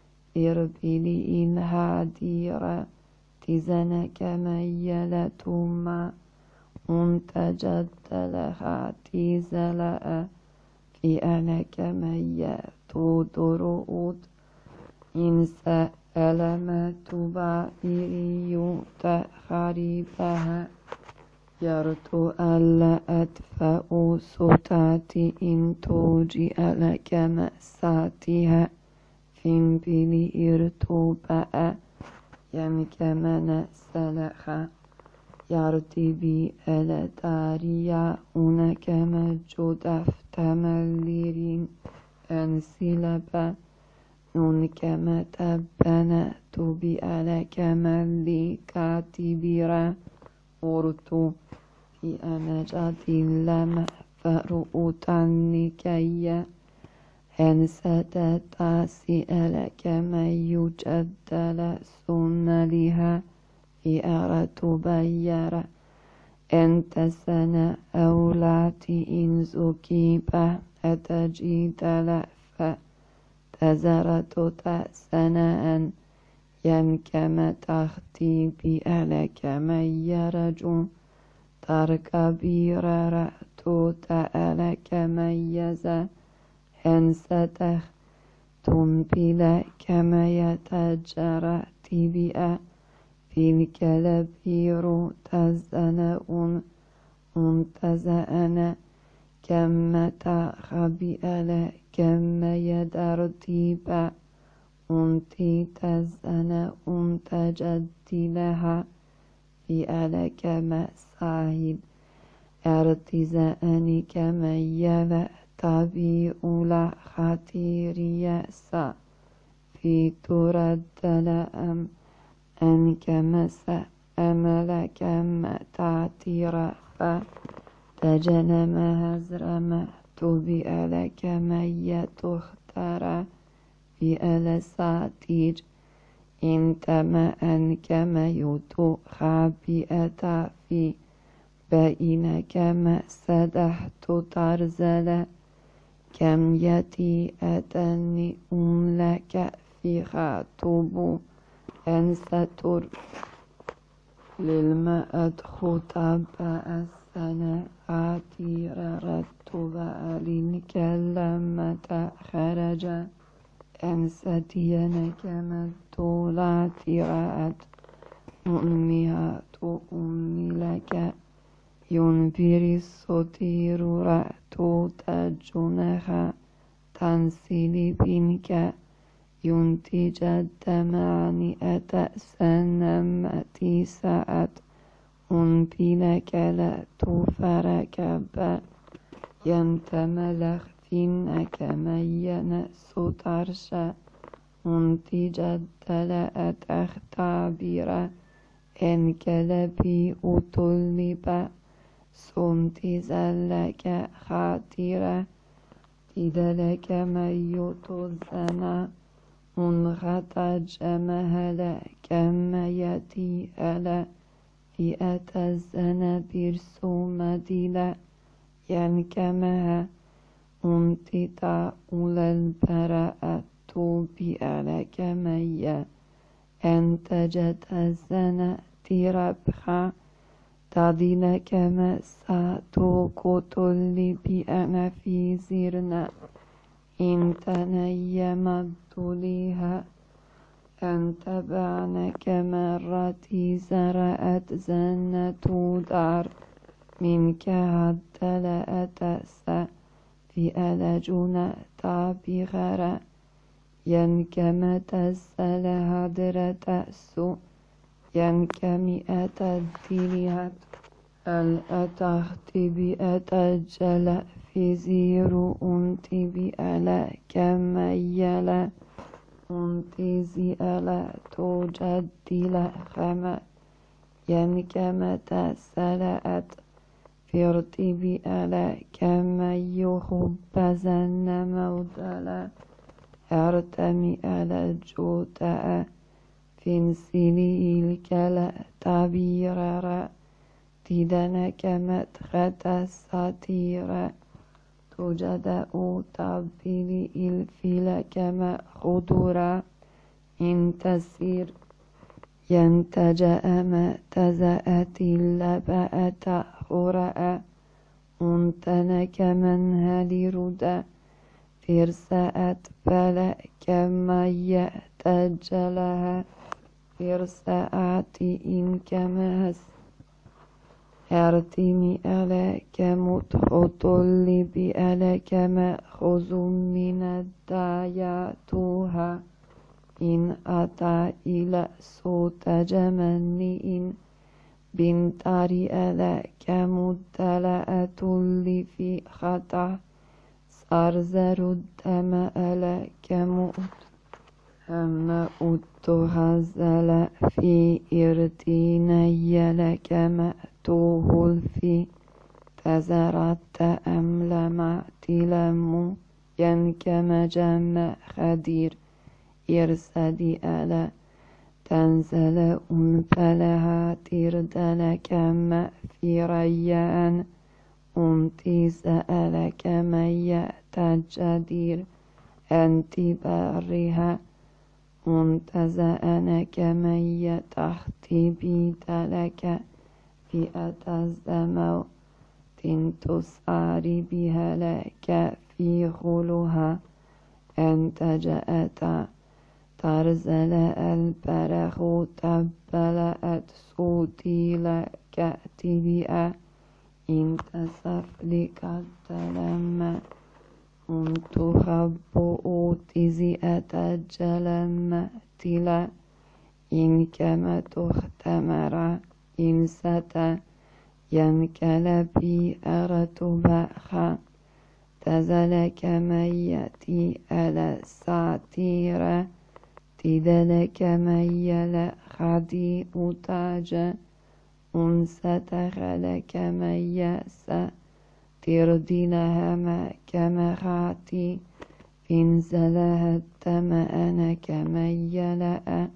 S1: إربلي إن هاديرا تزنك ميلتما أنتجد لها تزلأ في أنا كمية تدرؤد إن سألمت بائري تخريبها يرتو ألا أدفأ ستاتي إن توجئ لك مأساتها فين بني إرتوبأ يمكمن سلخا يرتبي ألتاريا أنك مجد أفتمليرين أنسلبا نونك متبنت بألك ملي كاتبيرا أرتو في أمجد لم فرؤتني كي أنست تاسئلك من يجدل سنلها في أرت بيرا أنت سنة أولاتي إن زكيبا أتجيد لأفا تزرت تأسناء ينكم تختي بألك من يرجو تركبير رأت تألك ميزا أنستخ تنبل كما يتجرى تبئ في الكلبير تزنأ أنتزأنا كم تخبئ كم يدرتيب أنتي تزن أنتجدي لها في ألك مساهب ارتزأني كما يبتبي أولى خطير يأسى في ترد لأم أنك مسا أمل كما تعتير فتجنم هزرم تبئ لك من تختار في ألساتيج انتما أنك ما يتو خابئة في بينك ما سدحت ترزل كم يتي أتني لك في خاطب أن ستر للماء خطب السنة عتير رتب للكلمة خرج أنستينك مدولة رأت مؤمهات أمي لك ينبر السطير رأت تجنها تنسلي بنك ينتج الدمع أتأسنمتي ساعت أنبلك لا تفركب ينتملخ فينك مين سترشا أنتج الدلاء تختبر انكلبي أطلب سنتزلك خاطرة إذلك ميت الزنا منغتج مهلا كما يتي ألا فئة الزنا برسوم دلا ينكمها أنتتا أولى البراءة بألك ميا أنتجت الزنا تربخا تدين كما ساتو قتل بأنا في زرنا إن تنيم الدليها أن تبعن كمرتي زرأت زنة دار منك هدل تأسى في ألجنا تابغرا ينكم تسأل هدر تأسو ينكم أتدليها الأتخت بأتجل في زير أنت بألا كما يلا أنت زيلا تجدل خما ينكم تسألت فرت بألا كما يخبزن مودلا أرتمي ألا جوتا فنسلي الكلا تبيرا تدنك مدخت الساتيرا توجد تبلي الفيل كما خضرا إن تسير ينتجأ ما تزأت اللبأة خرأ أنتنك من هلردا فرسأت فلا كما يأتجلها فرسأت إن كما أرتمي ألاك متحطل بألاك مأخذ من الداياتها إن أتى إلى صوت جمني بنتاري ألاك مدلأة في خطأ سرزر الدم ألاك أما أتهزل في إرتيني لك مأتوه الفي تزرت أملم تلم ينكم جم خدير إرسدي ألا تنزل أنفلها تردل كما في ريان أنتي سألك من يأتجدير أنت بارها منتزأنك من يتحتي بيدلك فئة الزمو تسعري بها لك في غلها أنت جاءت ترزل البرخ تبلأت صوتي لك أتبئة إن تسفلك التلم تخبؤ تزئة جلم تلا إن كما تختمر إن ستا ينكلبي أرتبخا تزلك ميتي ألا ساتيرا تدلك ميل خدي أتاج أنستخلك ميسا تردي لها ما كما خاتي انزلها الدم أنا كما يلأ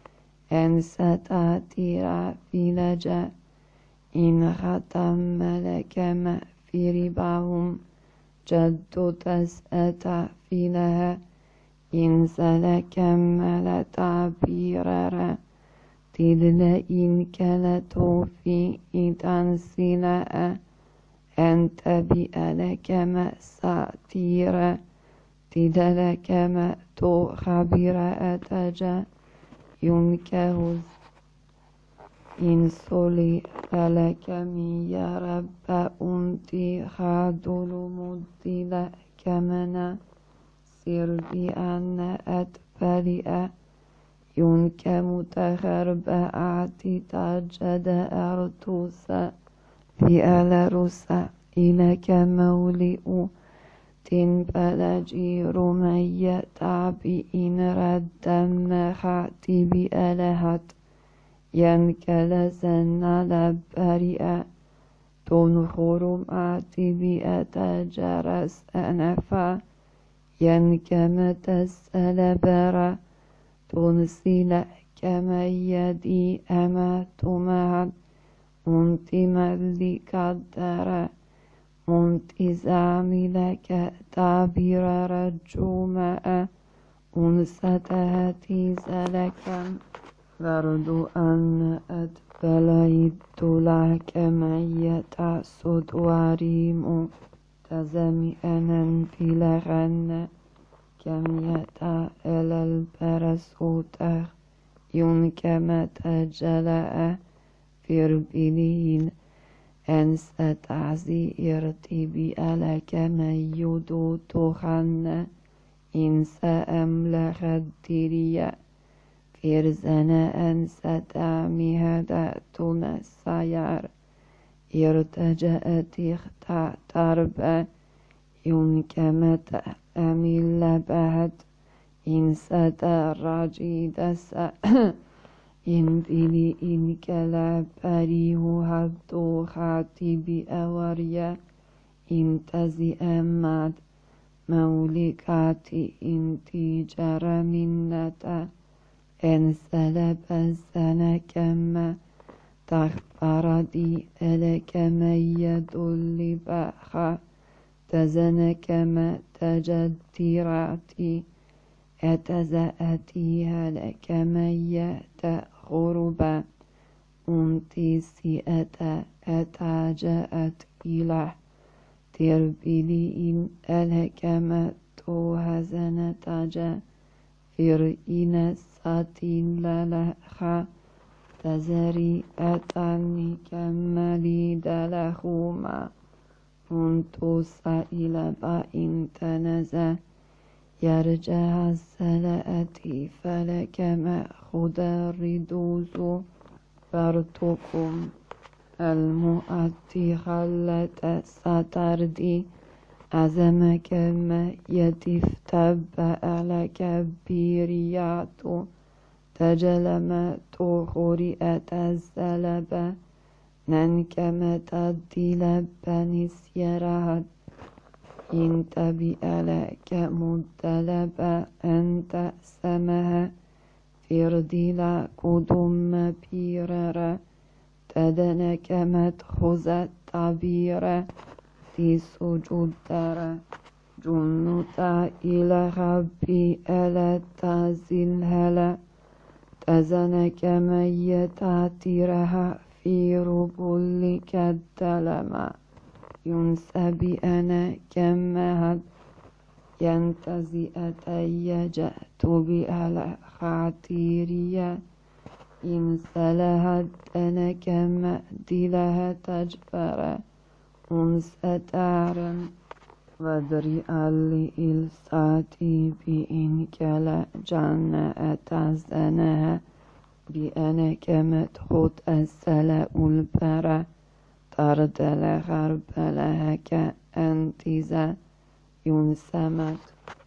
S1: أنستاتي في لجأ إن ختم لك ما في رباهم جد تسأت في لها إن سلك مل تعبيرا tidle in kalato fi itan sila أنت بألك ما ساتيرا تدلك ما تو خبير أتجا ينكهز إن صلي لك من يا رب أنتي خادل مدل كمنا سر بأن أتفلئ ينك متخرب أعتي تجد أرتوسا في ألرسا إلك مولئ تنبلجير من يتعب إن رد مخاتي بألهت ينكلسن لبرئ تنخر معتي بأتجرس أنفا ينكمت السلبرا تنسل كما يدي أما تمهد أنتي ملك الدرى أنتي زعملك تعبير رجوما أنستهتي زلكا فرد أن أتبليت لك من يتعسد وريم تزمي أنا بلغن كم يتعال البرسوتر ينكم تجلأ فربلين أنس تعزي ارتبي ألك من يدو تخن إنس أملخ الدريا فرزنا أنس تعمي هدأتنا السيار ارتجأت اختعترب ينكم تأمل بهد إنس ترجيد إن بلي إن كلا بريه هدو خاتي أوريا إن تزي أماد مولكاتي إن تجر منتا إن سلب السنة كما تخبر دي ألك من يدل بخا تزن كما تجديراتي أتزأتيها لك من يتغرب أنتي سئة أتجأت إلى تربلي إن ألك ما توهزن تجا فرئين ساتين للخا تزري أتاني كمالي دلخوما أنتو سائل بإن تنزا يرجع السلأتي فلك مأخذ الردوز فرتكم المؤتي خلت ستردي أزمك ما يتفتب لك بيريات تجلم تخرئت الزلب ننكم تدي لبنس يرهد إن تبئ لك مدلب أنت سمها فردي لا قدم بيرر تدنك مدخز التبير في سجود در جنوتا إلى ربي ألا تزلهلا تزنك ميتا تيرها في ربولك الدلما ينسبي أنا كمهد ينتزي أتيجأت بألا خاتيريا إن سلهت أنا كما دلها تجفر أنس أتعرم ودري اللي إلساتي بإن كلا جنة أتزنها بأنا كما تخط السلاء البرى تردل غرب لها كأنتزا ينسمت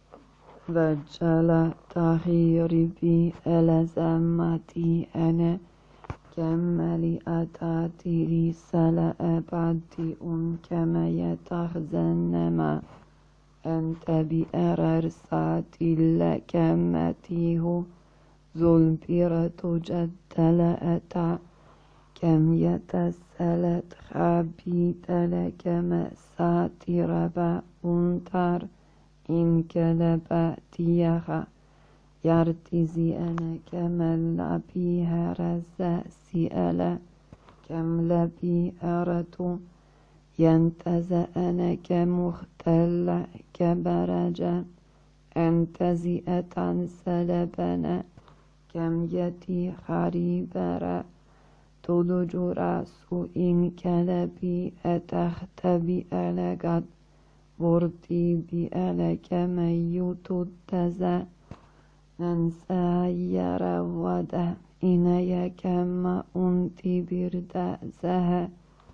S1: وجل تخيري ألزمتي أنا كملي أتاتي رسالة أبدي كما يتخزن ما أنت بأرساتي لكمتيه زلبرة جدل أتا كم يتسلت خبيت لك مساتي ربا أنتر إن كلباتيها يرتزي أنا كملبي هرز سئلة كم لبي أرتو ينتزع أنا كمختل كبرجة أنتزئة سلبنا كم يتي خريبرا تلج رأس إن كلبي أتختبي ألقد ورتي بألك من يتتزا ننسى يروده إنيا كما أنتي برد زها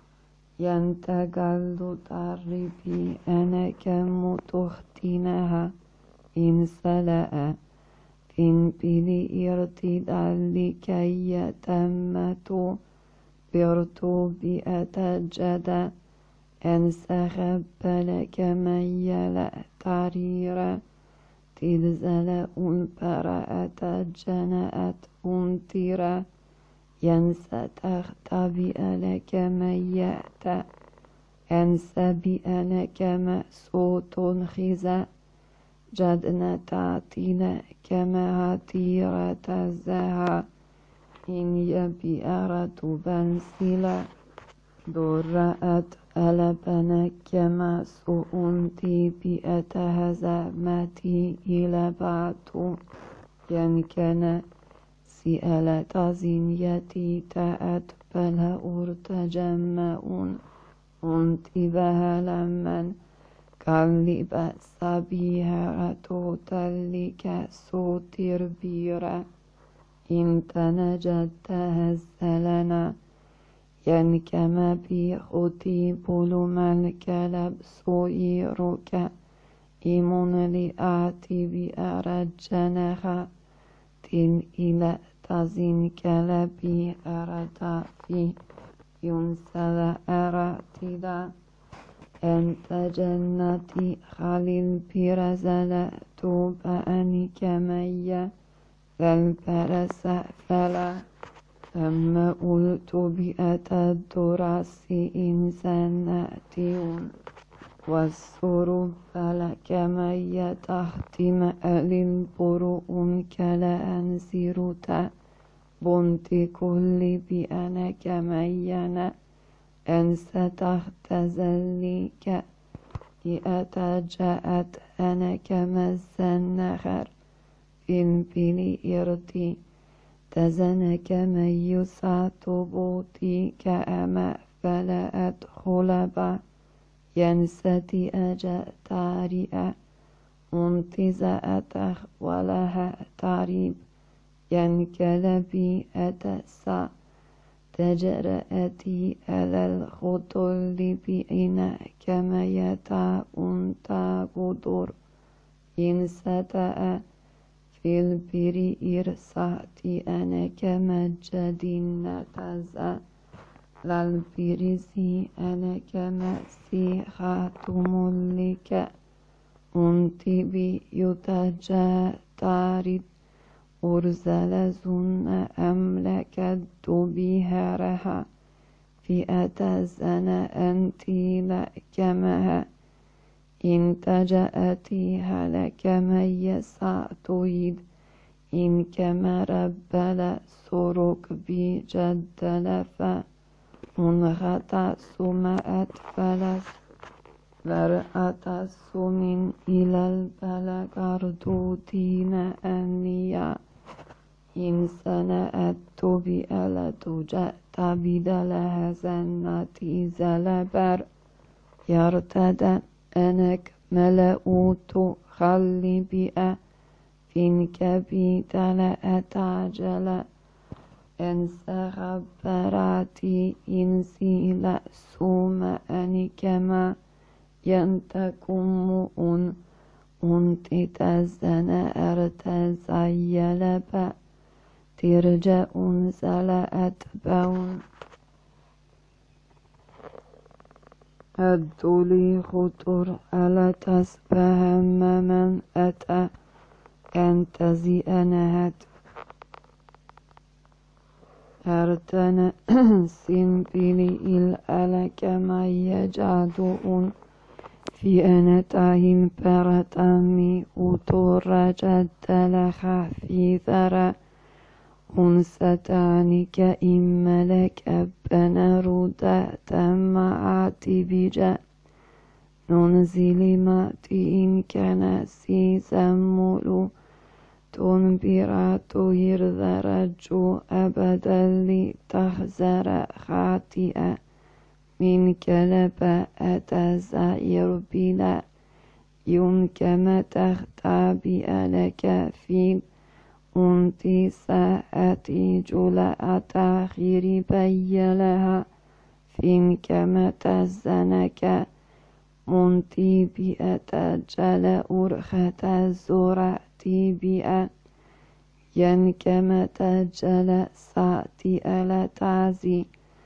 S1: ينتقل تعرفي أنا كم تختنها إن سلأ إن بلي ارتدال لكي يتمتوا برتو بأتجد أن سخب لك من يلأ تعريرا تلزل أنبرأة جنأت أنترا ينسى تختبئ لك من يأتى أنسى بأنك مأسوط خزا جدنا تعطينا كما هتيرة الزها إن يبي أرد بنسلا درأت ألبنا كما سؤنتي بأتهزا ماتي إلى بعض ينكنا سئلة زنيتي تأت فلا أرتجمعون انتبه لمن قلب سبيها توتلك سوتر بيرا إن تنجت هزلنا ينكما بخطي بلوم الكلب سويرك إيمون لآتي بأرجنها تن إلى تزين كلبي أردا في ينسل أراتدا أنت جنتي خليل برزل توب أنك ميا للبرس فلا ثم قلت بأت الدرس إنسان نأتيون والسرب فلك ميا تختم للبرؤ كلا أنسرتا بنت كل بأنك مينا أنسى تختزلك أتجأت أنا كمز النخر في البلي إرتي تزنك من يسعت بوتي كأما فلا أدخل ينستي أجأ تارئة انتزأ ولها تعريب ينكلبي أتسع تجرأتي على الخطل بإنا كما يتا أنت قدر إن ستأ في البر إرساتي أنا كما جدين تزا للبرزي أنا كما سيخاتم لك أنتبي يتجا تارد أرزل زن أملكت بهرها في أتزن أنتي لكمها إن تجأتي هلك من يسعتيد إن كما ربل سرك بجدل فأنغت سمأت فلس ورأت سمن إلى البلغ أردوتين أنيا إن سنأت بألت جأت بدلها زنتي زلبر يرتدى أنك ملؤوت خلي بأ فينك بيتلا أتعجل أنسى خبراتي إنسي لأسوم أنكما ينتكم أنت تزن أرتزيل بأ ترجع أنزل أتبعون الدولي خطر ألا تسبهم من أتى أنت زئنهت أرتنا سنبلي الألا كما يجعدون في أنتاهن برتامي وطرجت لها في ذرة أنستانك إملك بنرود تمعاتي بجا ننزل ماتي إن كان سيزا مولو تنبرات يرذرج أبدا لتخزر خاطئة من كلب أتزاير بلا ينكم تختابي لك في أنتي ساعتي جلا تاخير بي لها فين كما تزنك منتي بأتجل أرخة الزرعتي بأ ينكما تجل ساتي ألا تعزي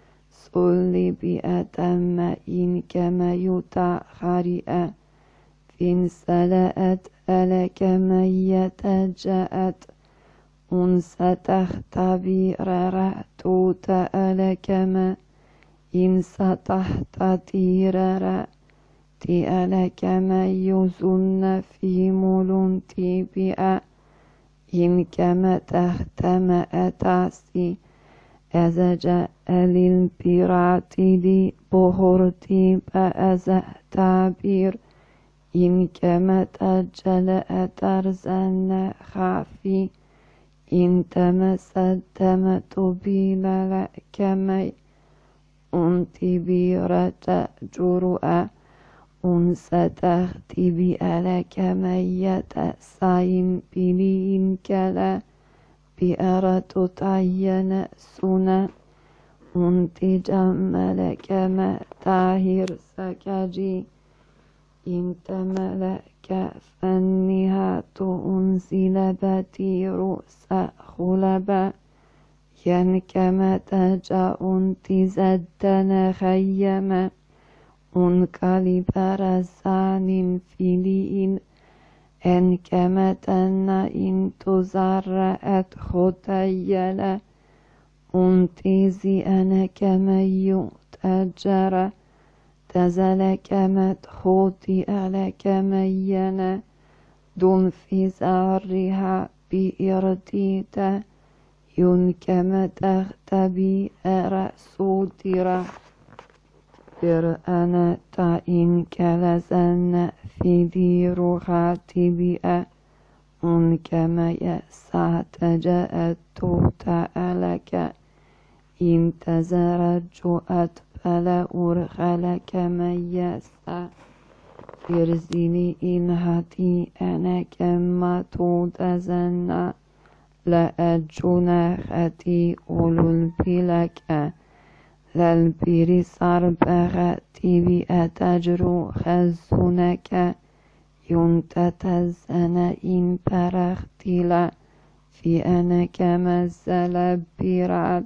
S1: صلي بأتم إن كما يتأخرئ فين سلأت ألك من يتجأت أنسى تختبير رأتو تألك ما إن ستحتطير رأتي ألك ما يزن في ملنتي بأ إن كما تختم أتعسي أزجأ للبراتي لي بهرتي بأزهتابير إن كما تجل أترزن خافي إن تمسدمت بلا كمي أنتي بيرة جرؤة أنستختي بألك مية ساين بلين كلا بأرة تعين سنة أنتي جملك ما تاهر سكجي إن تملك فنهات أنزل بتير سأخلب ينكما تجا أنتي زدن خيما أنكالب رزان فيلين إن كما تنا إن تزرعت خطيلا أنتزي أنا كما يتجر تزل كما تخوتي على كما ينا دون في زارها بإرتيتا ين كما تختبي رأسوترا أنا تائن كلزن في ديروها تبئة أن كما يسعتجأت تألك إن تزرجؤت فلا أرخلك من يسع فرزني إن هاتي أنا كما تتزنى لأجنا خاتي أولو البلك للبير صربغتي بأتجرو خزنك ينتتزن إن برختلا في أنا كما الزلبيراد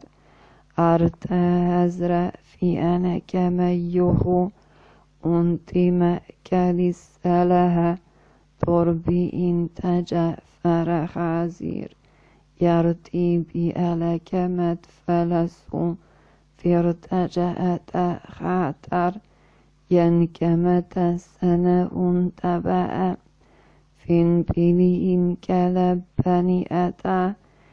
S1: أرتهزر في أنا كما يخو أنتم كالسلها تربي إن تجفر خازير يرتي بألك مدفلسو في ارتجأت خاطر ينكمت سنة تبأ فين بلي إن كلبني أتا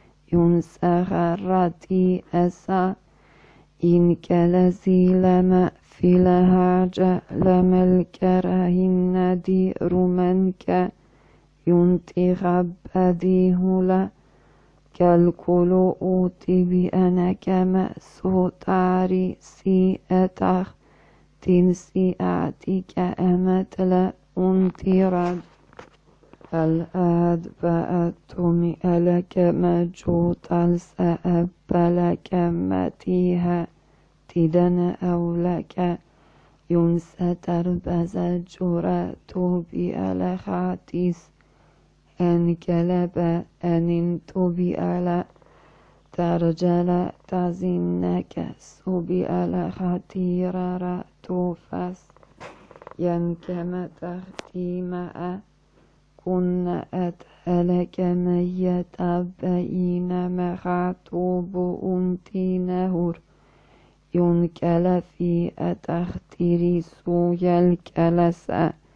S1: ينسخرتي أسا إن كلزي لما في لهاج لما الكرهن دي رمنك ينتخب ديهلا كالكلو أوتي بأنا كما سوتاري سيئتخ تنسي أعتك أمتل أنتراد الآد بأتمي ألك مجوت السأب لك متيها تدن أولك ينسى تربز الجرات بألخاتيس أن كلب أن تبئل ترجل تزنك سبئل خطير رأتوفس ينكم تختيمأ كن أتهلك ميت بين مخاطوب أنتي نهر ينكل في أتختري سوي الكلسة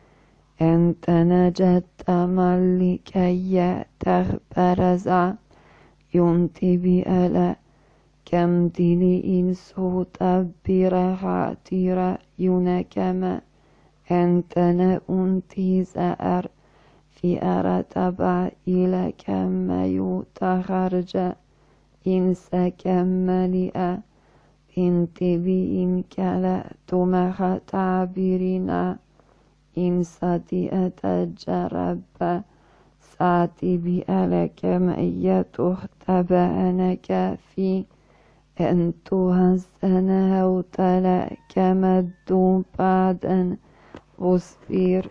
S1: أنت نجت ملكي تغبرز ينتي بألا كم دلي إن صوت برغاتير ينكما أنت نأنتي زأر في أرتبع إلى كما يتخرج إن سكملئ إنت بإن كلا تمخ تعبيرنا إن ساتي أتجرب ساتي بألك مأي تختبأنك في أن تهزن هوتلا كمدو بعدا أصبر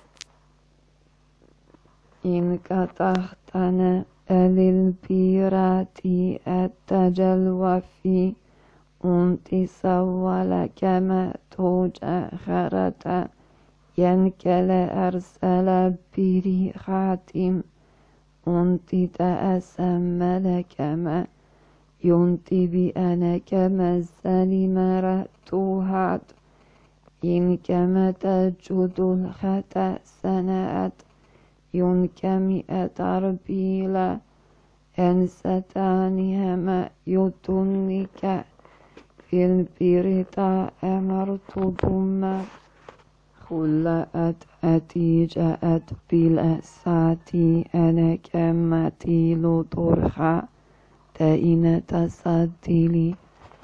S1: إن كتختنا للبيرات التجلو في أنت سوال كما توجخرت ينكل أرسل بيري خاتم أنت تأسمل كما ينتي بأنا كما السلم رأتوهات إن كما تجد الخطأ سنأت ينكمي أتربيلا أن ستانهما يتنك في البيرتا أمرت ضم خلأت أتيجأت بالأساتي أنا كمتي لطرخا تئن تصدلي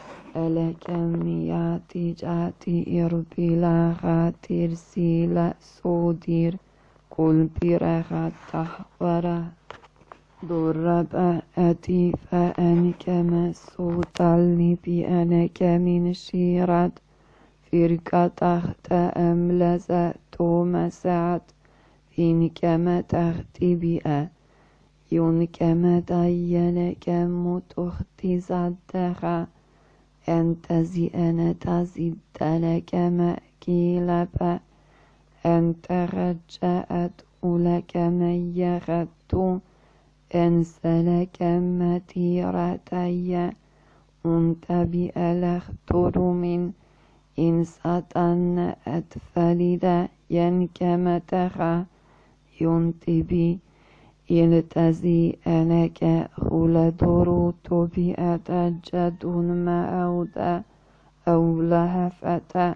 S1: ألكمياتي جاتي إربلا خاتر سيلا سودير كل برغة تحورا ضرب أتي فأنك مسوط اللي بأنك من شيرات فرقة تحت أملزة تومسات إنك ما تختي بأ يونك ما دينك متختي زدخا أنت زئنا تزيد لك مأكيلة أنت رجعت لك من يغدو أنسلك متيرتي أنت بألختر من إن سطن أتفلد ينكمتها ينتبي يلتزي لك خلدروت بأتجد ما أودى أو لهفتا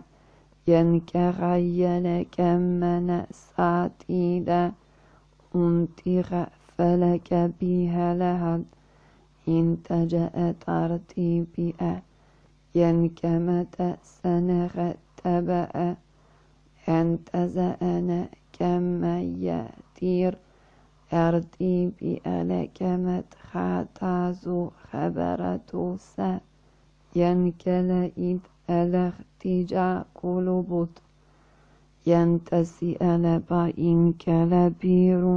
S1: ينكغي من ساتيدا أنتغ فلك بها لهد إن تجأت أرتيبئة ينكمت سنغ تبأ أنت زأنا كما يأتير أرتيبئة لكمت خاتازو خبرتو سا ينكلئد الاختجاء قلوبت ينتسي ألبا إن كلبير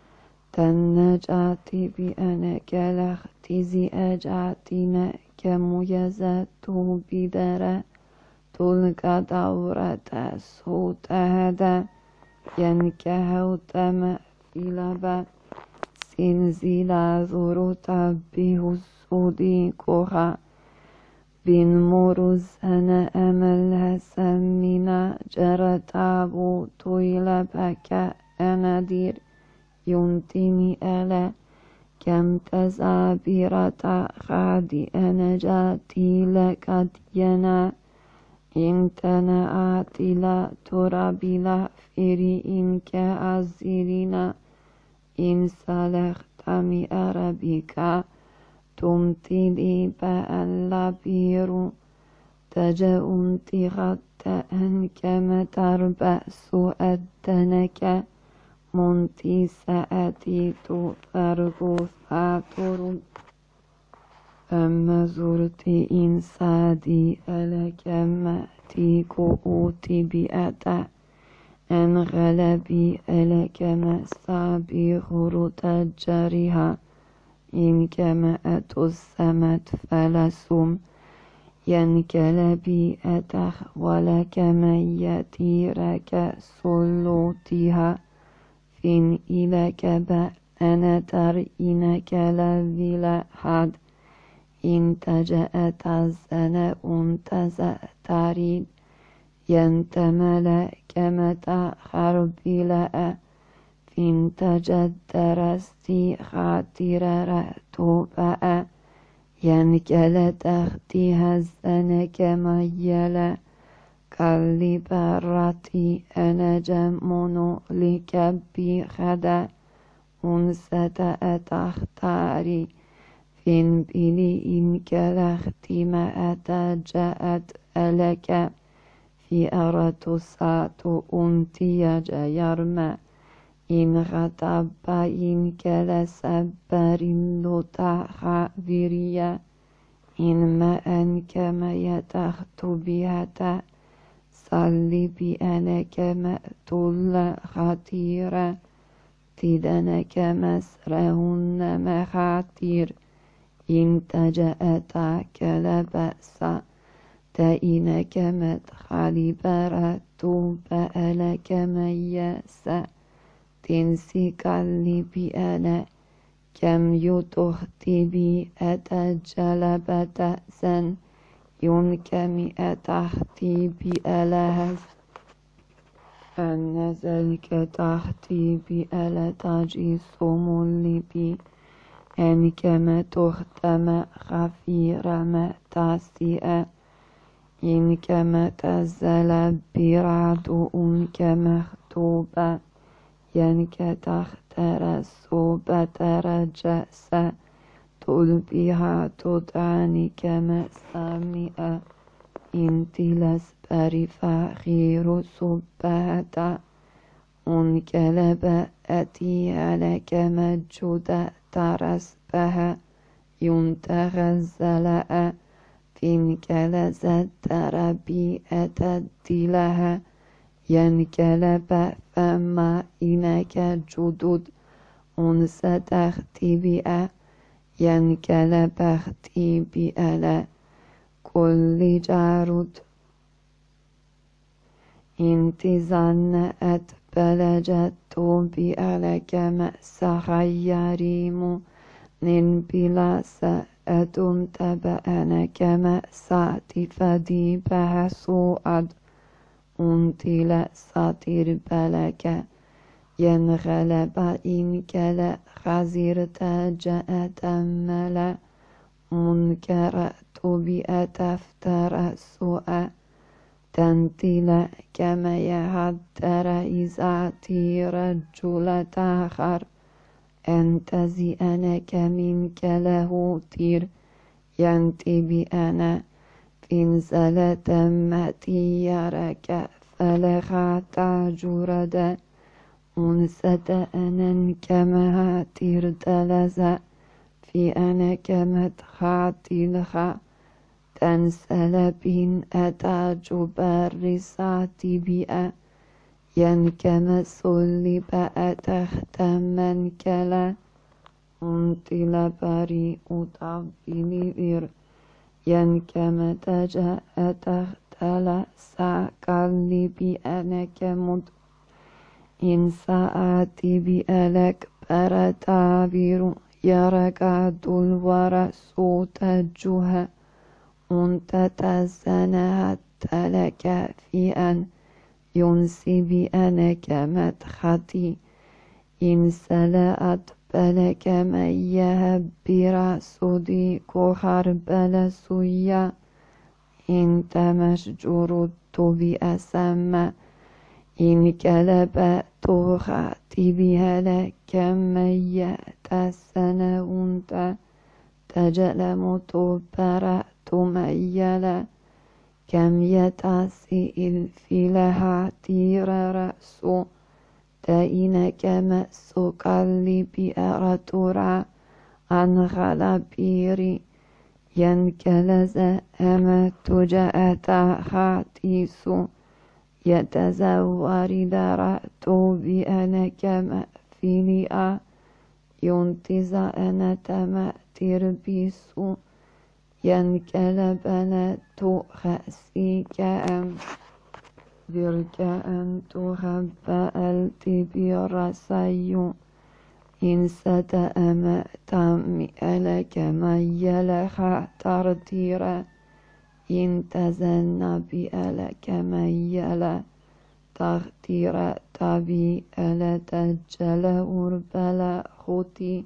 S1: تنجاتي بأنك لاختزي أجاتنا كميزاتو بدرا تلك دورة صوت هذا ينكهو تم في لبا سنزيلا ذروتا به الصديقها بن مرز أنا أمل سمينا جرتابو طويل بك أنادير ينتمي ألا كم تزابيرة خادي أنا جاتي لك دينا إنتنا آتلا ترابلا فيري إنك أزيرنا إن سلختمي أربيكا تمتلي بألا بيرو تجأنتي غطى أنك متربأس أدنك منتي سأتي تفرغ فاتر أما زرتي إن سادي ألك مأتي كؤوتي بأتا أن غلبي ألك مسابي غرط جريها إن كما أتسمت فلسم ينكلبي أتخ ولك من يتيرك سلوتها فين إلك بأنا ترئنك لذي حد إن تجأت الزنا أنتزأ تريد ينتمل كمتا خربلا فين تجدرستي خاطر توبا ينكل تختها الزنك ميلا كالي براتي أنا جمون لكبي خدا أنست أتختاري فين بلي إن كلختي ما أتجأت ألك في أرت ساتو أنتي جيرما إن غتب إن كلا سبرين لطاخ فيريا إن ما أنك ما يتخت بها صلي بأنك مأتول خطيرة تدنك مسرهن مخاطير إن تجأتا كلا بأس تئنك مدخل براتو بألك مياسا تنسي قلبي بأنا كم يتخطي بي أتجل بتأسا ينكم أتحتي بألهز أنزلك تحتي بألا تجي صمولي بي أنكم تختم خفير ما تاسئ إنكم تزل برعد أنك مخطوبة ينك تختر الصوبة رجأسا تلبيها تدعني كما سامئة انت لسبر فخير صبهتا انكلب أتي عليك مجودة ترسبها ينتغزلأ فينكلزت ربي أتدي لها ينكلب فما إنك جدود أنستختي بأ ينكلب أختي بألا كل جارود انتزنأت بلجت بألك مأس خياريم ننبلاس أتنتبأنك مأسات فدي بحسوءد أنتلا ساتر بلك ينغلب إنك لا خزرت جاءت ملا منكرت بأتفتر السوء تنتلا كما يهدر إزاتي رجل تاخر أنتزي أنك منك له تير ينتبي أنا فنزلت متي يرك فلغا تجرد أنست أنا كما تردلز في أنا كما تخاتلخا تنسل بين أتاج برسات بيئة ينكما سلب أتختمن كلا أنتل بري أطبيني بير ينكما تجا أتختل ساكالي بأنك مد إن ساعتي بألك برتابير يركاد الورسو تجها أنت تزنهت لك في أن ينسي بأنك مدختي إن سلأت بلك من يهبر صديق خربل سويا إن تمشجر بأسم إن كلب تخاتي بها لك من يتسن أنت تجلم تبرأ تميلا كم يتعسي الفلها تير رأسو تأينك مأس قلبي أرترع عن غلبيري ينكلز أما تجأت خاتيسو يتزور درأت بأنك مأفلئا ينتز أنا تمأتر بيسو ينكلبنا تخسيك أم برك أن تخبأ التبير سيو إن ستأمأت لك ميلخ ترتيرا ينتزن بألك ميلا تغتير تبي ألا تجل أربلا خوتي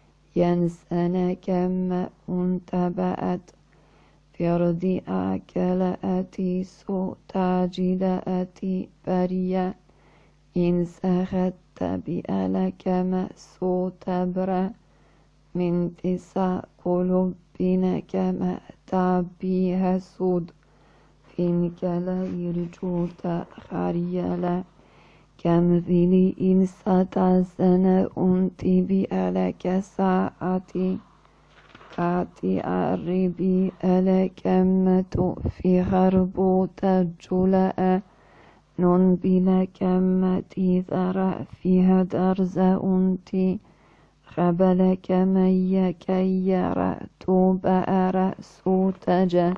S1: ينسن كما انتبأت فردي أكل أتي سو تاجد أتي بريا إن سخت بألك مأسو تبرا من تسع قلوبنا كما تبيها سود فينك لا يرجو خريلا كم ذلي إن ستعزن أنتي بألك ساعتي كاتي أربي ألك متو في غربو تجلاء نون بلا كمتي ذرا فيها درز أنتي خبلك مي كي يرأتو بأرأس تجا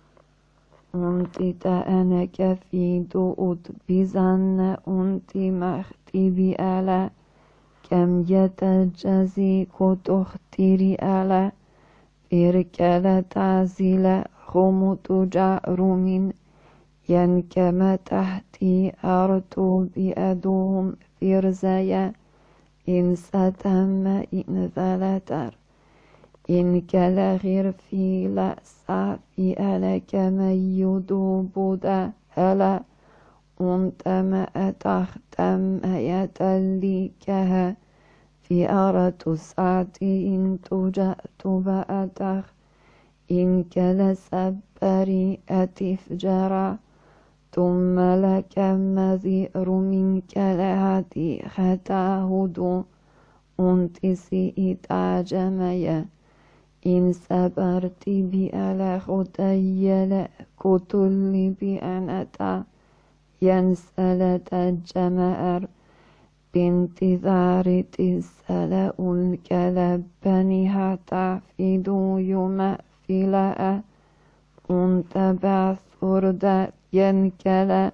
S1: أنتي تأنك في دؤد بزن أنتي مختي بألا كم يتجزي كتختري ألا إركلا تعزيلا خمت جعر ينكما تحتي أرتو بأدوهم فرزايا إن ستم إن ذلتر إن كلا غير في لأسا في ألك من يدوب دا هلا أنتم أتختم يتليكها في أرت ساعتي إن تجأت بأتخ إن كلا سبري أتفجرا ثم لك مذئر منك لهدي ختاهدو أنتسي إتاجميا إن سبرت بألا خديل كتل بأنتا ينسل تجمأر بانتظار تسأل الكلبني حتى فيدو يوم فلاء انتبع ثرد ينكلا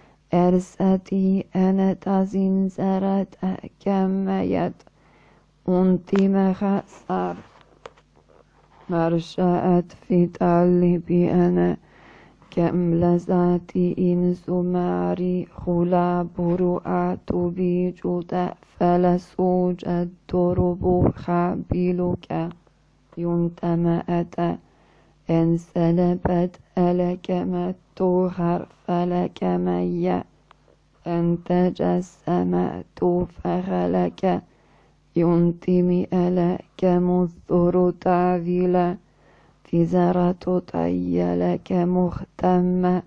S1: أرستي أنا تزنزرت كما يد انتم خسر مرشأت في طالبي أنا كم لذاتي إن سماري خلا برؤات بجود فلسوج الدرب خابلك ينتمأت إن سلبت ألك ما تغر فلك مي أن تجسمت فغلك ينتمي ألك مذر تعذيلا في زرة طيلك مختمة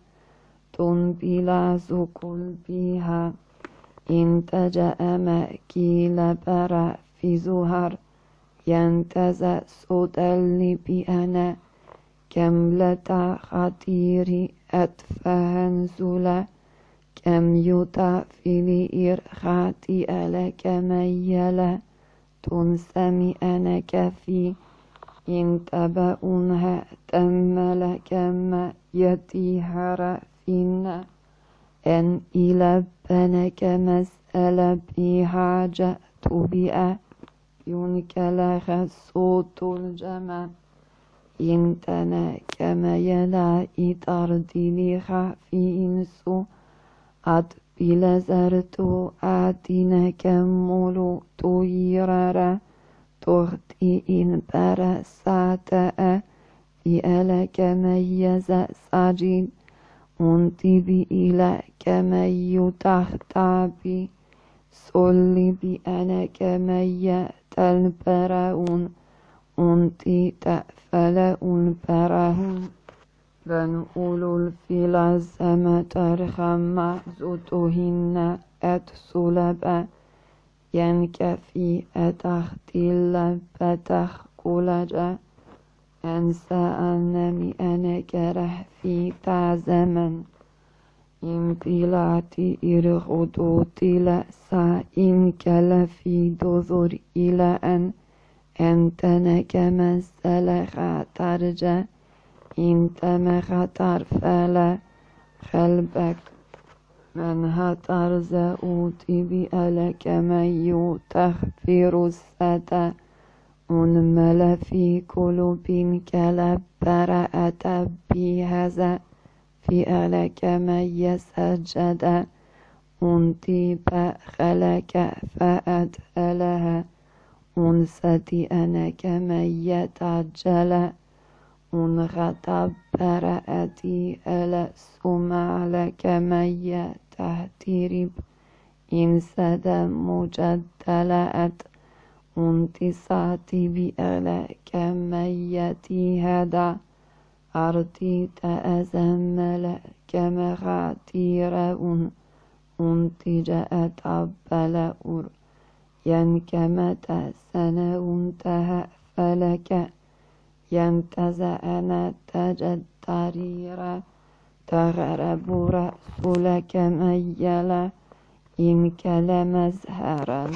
S1: تنبلا زكل بها إن تجأ مأكيل برا في زهر ينتزع سدل بأنا كم لتا خطيري أتفهن زلا كم يطع في لإرخاتي ألك ميلا تنسمي أنا كفي إن تبأونها تمل كما يتيهر فينا أن إلى بنك مسألة بحاجة بها ينكلها صوت الجمع إن تنا كما يلا إتردلها في إنسو أد بلا زرتو آتنا كمولو تيرارا تغطي إن برساتا بألك ميز ساجين أنتبي إلى كمي تختابي صلي بألك مي تلبرون أنتي تأفلون برهون بن أولو الفلازمة ترخم زوتهن أتسلبا ينكفي أتختل بتخكلجا أنسى أنني أنا كره في تعزمن إن بلاتي إرغدو تلأسا إن كلفي دذر إلى أن أنتنا كما سلخ ترجى إن تمخ ترفل خلبك من هترز أوتي بألك من يتخفر الستا أنمل في قلوب كلب براءة بهذا في أهلك من يسجد أنطيب خلك فأدخلها أنستي أنا كمن يتعجل أنغتب براءتي ألا سمع لك من يتهترب إن سدى مجدلات انتصاتي بألك ميتي هذا أرضي تأزمل كما غاتير أنتج أتعبل ينكمت سنة انتهى فلك ينتزعن تجدرير تغرب رأسلك ميلا إن كلم زهرا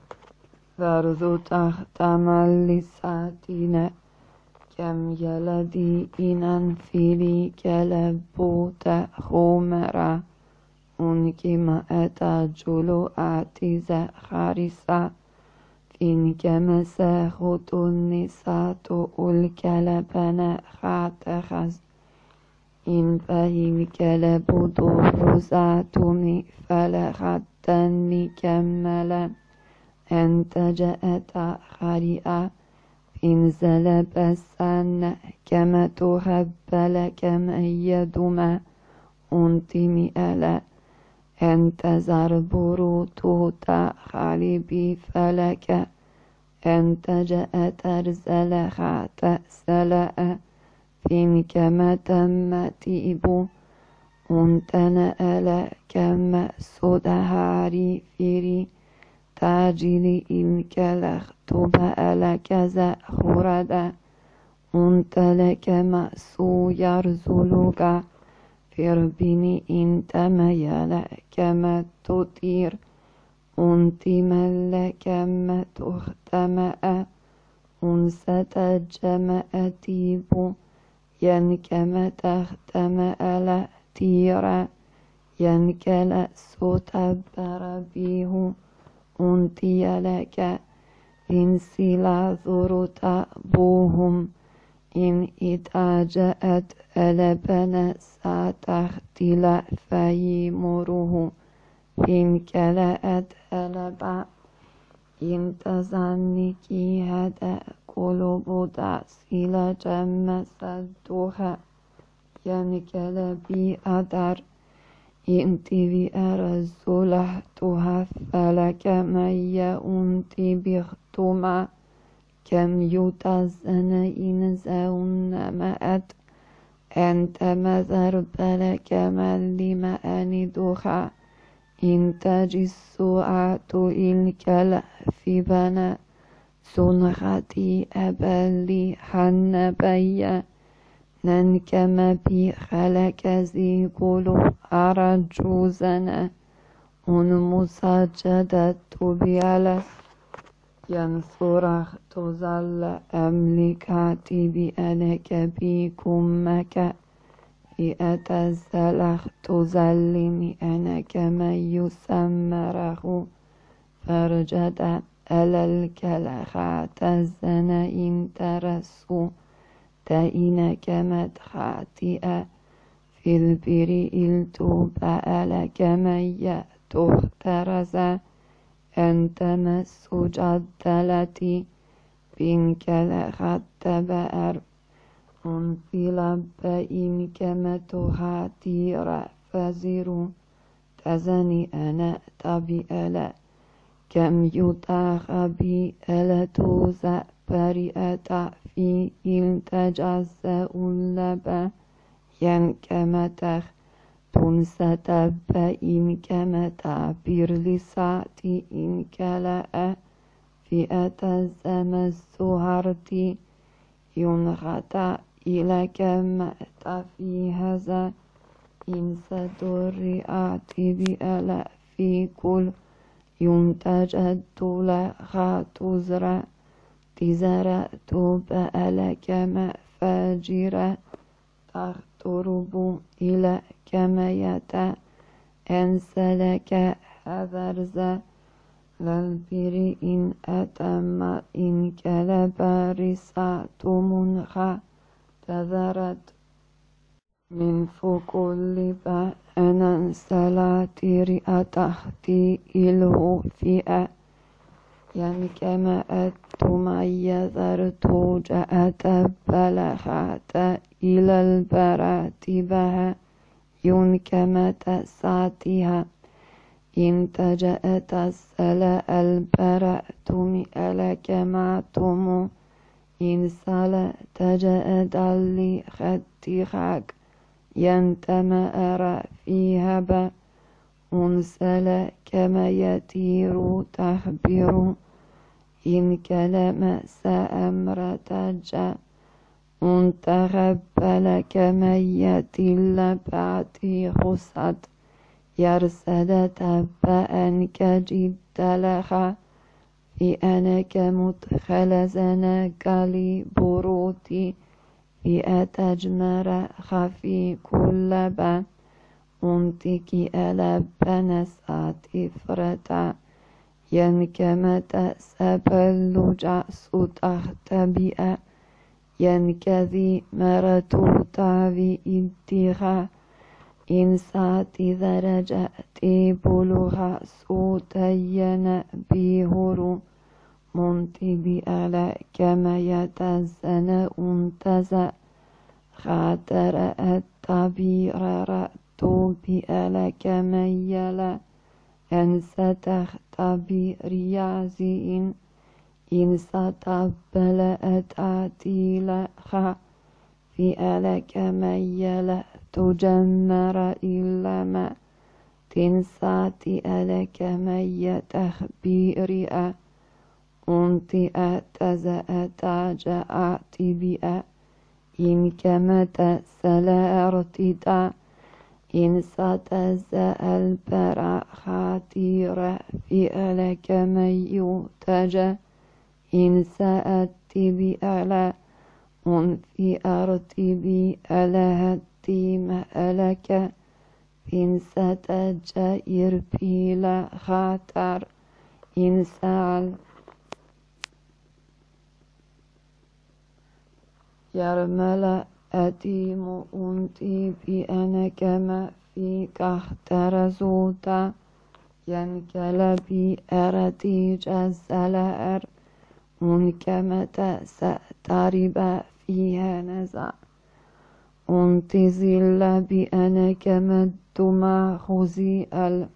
S1: فرذ تختم لساتنا كم يلدي إن أنفلي كلبوت خمرا أنكما أتجل أعتز خارسا إن كما ساخت النساء الكلبنا خاتخز إن فهي الكلب دور زاتني فلختني كملا أنت جاءت خريئة إن زلب السنة كما تهبل كما يدما أنتمي ألا أنت زربرو توتا خالبي فلك أنت جاءت أرزل خات سلاء فين كما تم تيبو أنتنا ألا كما سدهاري فيري تاجلي إن كلختب ألا كذا خردا أنت لك مأسو يرزلك فربني إن تميل كما تطير أنت ملك ما تختمأ أنست جمأ تيب ينكما تختمأ لا تيرا ينكلا ستبر بيه أنت لك إن سلا ذرت بوهم إن إذا جاءت ألبنا ستختل فيمره إن كلأت ألبا إن تزنك هذا قلوب داسل جم سدوها ينكل بي أدر إن تبي أرزلحتها فلك مي أنت بختما كم يتزن إن زون مأت أنت مذر بلك من لما أندوها إن تجس أعطو الكلا في بنا سنغتي أبلي حن بيا ننكم بخلك زي قلوب أرجوزنا أن مسجدت بيالا ينصرخ تظل أملكاتي بأنك بكمك في أتزلخ تظلمي أنك من يسمره فرجد ألا الكلخات الزنا إن ترسو تئنك مدخاتئ في البر التوب ألك من تخترز أنت مس جدلتي بنك لخت بأر انفلب إنك متهاتي رفزر تزني أنا تبئلا كم يتاخ بي ألا توزأ برئة في التجزأ اللبا ينكمتخ تنستب إن كمتا برلساتي إن كلاء فئة الزمس هرتي ينغتا إلى كمتا في هذا إن سترئاتي بألا في كل ينتجد لها تزرع تزرعت بألا كما فاجرة تغترب إلى كما يتا أنسلك هذرز للبر إن أتم إن كلب رسات منخ تذرت من فكل بأنا سلاتر أتحتي إله فئة كما أتميزرت جاءت بلغت إلى البرات بها كما تساتها إن تجأت السلا البرأت مئلك معتم إن سلا تجأت اللي خدخك ينتمأر فيها با أنسل كما يطير تخبر إن كلم سأمر تجا انتخبل كما يتل بعتي خصد يرسد تبأن كجد لخا في أنك مدخل زنكالي بروتي في أتجمر خفي كل با أنتكي ألبنس أتفرتا ينكمت سبل جعس تختبئ ينكذي مرتو تاوي إدخا إن ساتي درجأتي بلغا سوتين بيهرو منتبي على كما يتزن انتزأ خاطر التبير رأتو بألا كما يلا أن ستختبي رياضي إن ستبل أتاتي لخا في ألا كما يلا تجمر إلا ما تنساتي ألا كما يتخبير أنت أتزأ تاجأت بأ إن كما تسلا ارتداء إن ستزأ البرع خاطير في ألا كما يتجا إن سأتي بألا أن في أرتي بألا هتي مألك إن ستجير بلا خاطر إن سأل يرمل أتيم أنتي بأنا كما فيك اخترزوتا ينكل بأرتي جزلأر كما تسترب فيها نزع انتزل بأنا كما الدمى خزي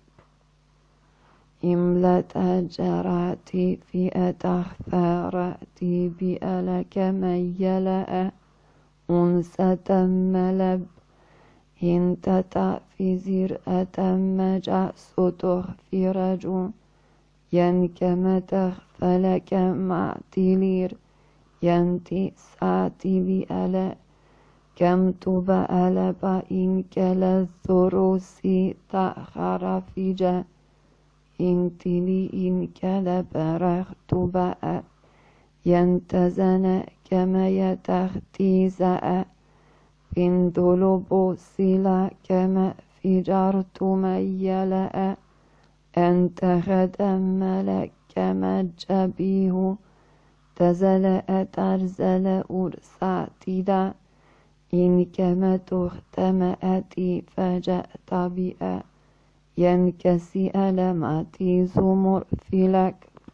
S1: إملة جراتي في أتخفرتي بألا كما يلأ أنسى تملب إن تتعفي زرأة مجأس تغفرج ينكما تغفلك معتلير ينتي ساتي بألا كم تبألب إن كلا الثروسي تأخر فيجا انتلي إن كلا برغت بأ ينتزن كما يتختيزأ فندلب سلا كما فجرت ميلأ أنت خدملك كما جبيه تزلأ ترزل أرساتدا إن كما تختمأتي فجأت بأ ينكسي ألماتي زمر فيلك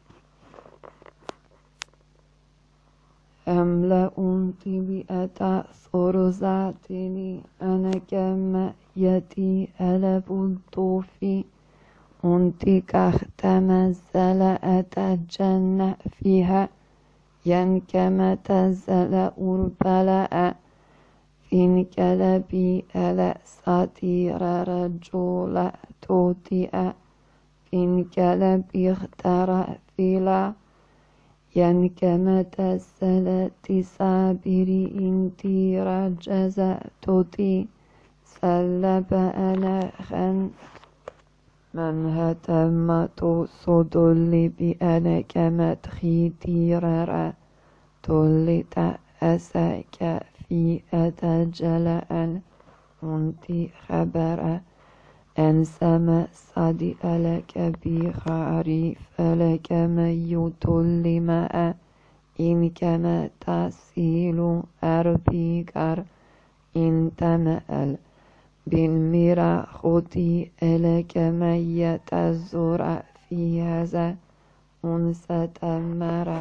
S1: أملأ بأتا ثرزاتني أنا كما يتي ألب الطوفي أنتي كاختمزل أتجنى فيها ينكما تزل أربلأ إن كلبي ألا ساتير رجل توتئ إن كلبي اخترى فيلا ينكما تسل تسابري إنتي رجز توتي سلب أنا خن من هتمت صدل بأنا كما تخيتي ررى تلت أساك في أتجلأ أنتي خبر إن سما صدي ألك بخاري فلك ميت لماء إن كما تسيل أربيكر إن تمأل بالميرا خطي إلك ميت الزرع في هذا أنسى تمرا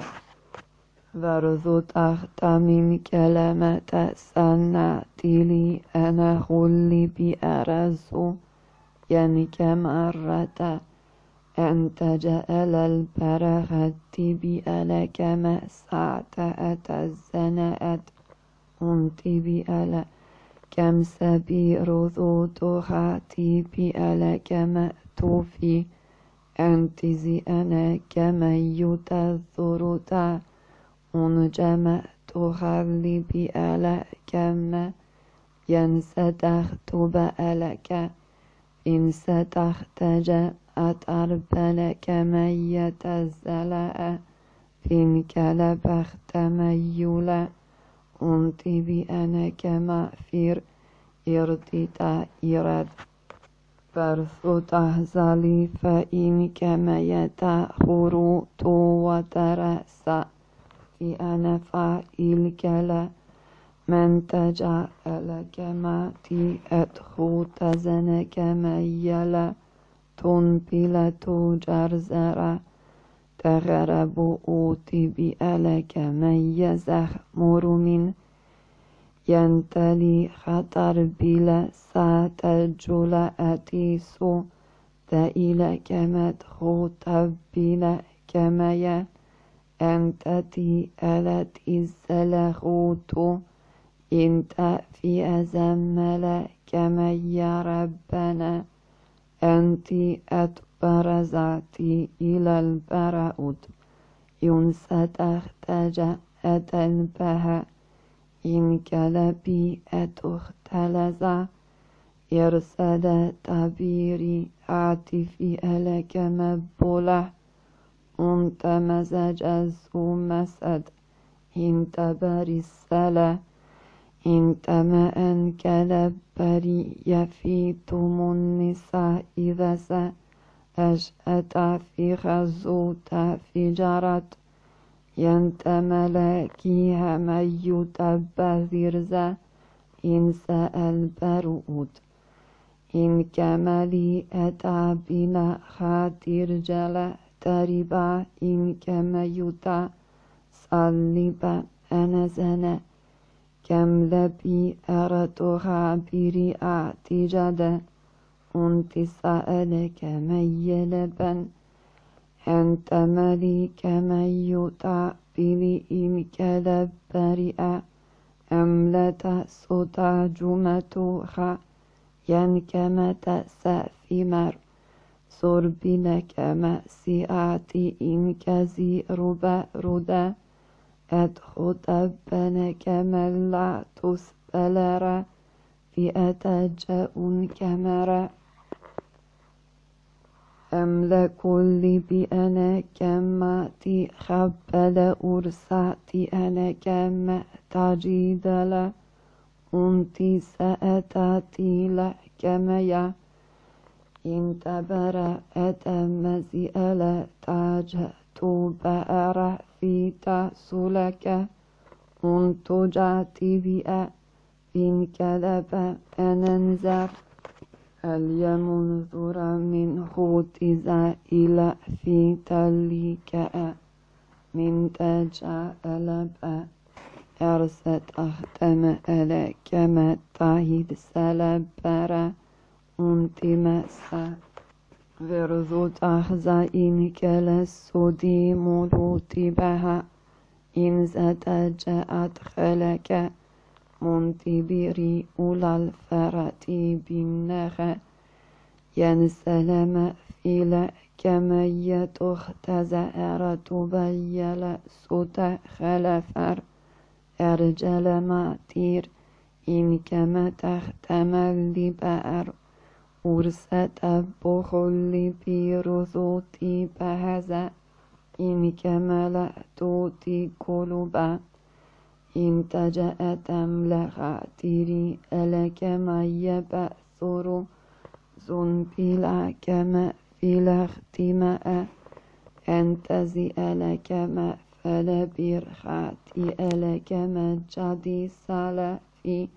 S1: ورذو تحت من كلمة سنأتي لي أنا خلي بأرزو يعني كمرة أنت جأل البرغة بألك ما سعت أتزنأت أنت بألا كم سبير ذو تخاتي بألك ما توفي أنت زي أنا كما يتذرتا أنجم تخلي بألا كما ينسدخت بألك إن ستحتاج أتربلك ميت الزلاء فإن كلبخت ميولا أنت بأنا كما فير إرتتا إرد فرثو تهزلي فإن كما يتخرو تو وترسا في أنا فائل كلا من تجعل كما تي أدخو تزن كما يلا تنبيل تجرزرا تغرب أوتي بألك من يزخمر من ينتلي خطر بلا ساتجل أتيسو تإلى كما تخو تبلا كما ي أنت تي ألت إزلخوتو إنت في أزمل كما يا ربنا أنت أتبرزتي إلى البرأود ينسى تحتاج أتنبها إن كلبي أتختلزا يرسل تبيري عاطفي ألك مبوله أنت مزج الزو مسد إنت برسالة إنت ما أنكل بري يفيتم النساء إذا أشأت في خزوت في جرت ينت ملاكيها من يتبذرز إن سأل برؤود إن كمالي أتى بنا خاطر جلا تربا إن كما يتا صلبا أنا زنا كم لبي أردها بريئة جدا أنت سألك ميلبا أنت ملك من يطع بلئم كلب بريئة أملة صدى جمتوخا ينكمة سافمر صربي لك مأسياتي إنك زي ربا ردا أدخل بنك من لا تسبلر في أتجاء كمرا أملك لي بأنا كما تي خبل أرساتي أنا كما تجيدل أنت سأتاتي لك كما يا إن تبرأ أتمزي ألا تاجت بأرى في تسلك أنت جاتي بأ إن كذب أننزر اليمنظر من خوت زائل في تلك من تجعل أرست أختم ألا كما تهيد سلبرا أنت مسا ورذو تخزى إن كالسودي ملوت بها إن زتجأت خلك منتبري أولى الفرة بالنخ ينسلم فيلا كما يتختزأر تبيل سوت خلفر أرجل ماتير إن كما تختمل لبأر أرست بخل في رثوتي بهذا إن كما لا توتي قلوبا إن تجأت أملخاتيري ألك ما يبأثر بلا كما في الاختماء أنتزي لك ما فلا برخاتي لك مجدي سلفي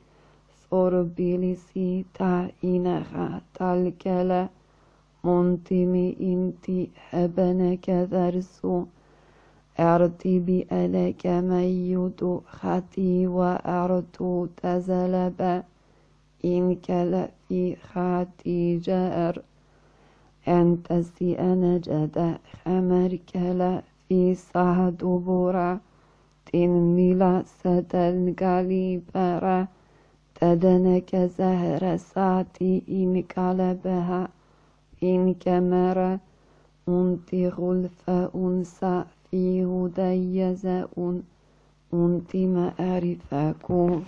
S1: صربيلسي تعينها تلكلا منتمي انتي هبنك ذرسو أرتي بألك ميد خاتي وأرتو تزلب إنك لفي خاتي جار أنت أنا جدا خمرك في صهد برا تنميلا ستن قليبرا تدنك زهر ساتي إنك لبها إنك مرا أنت غلف أنسى في هدي زاء أنت معرفكم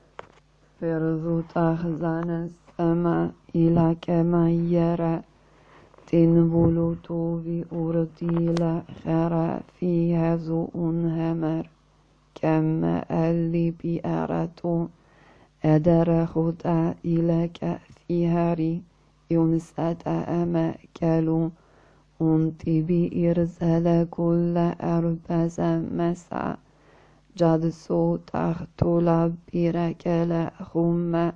S1: فرض تخزن السماء إلى كما يرى تنبلو في أرضي لخرى فيها زوء همر كما اللي بأرتو أدر خطأ إليك في هاري ينسى أماكلو أنت بإرسال كل أربز مسعى جد صوت أختلا بركلا خم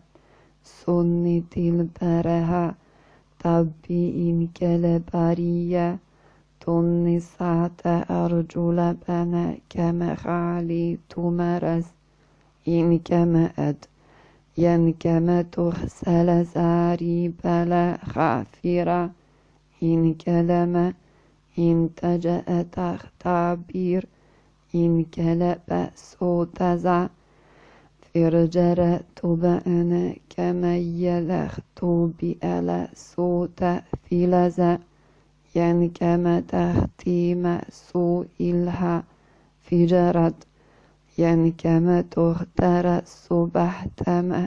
S1: سنة البرها تبي إنك لبرية تنسعت أرجل بنا كما خالي تمرس إنك مأد ينكما تغسل زاري بلا خافرة إنك لما انتجأ تختبير إنك لبأس تزع فرجرت بأنا كما يلخت بألا صوت فلزا ينكما تختي مأسو إلها فجرت ينكما تختار الصبح تما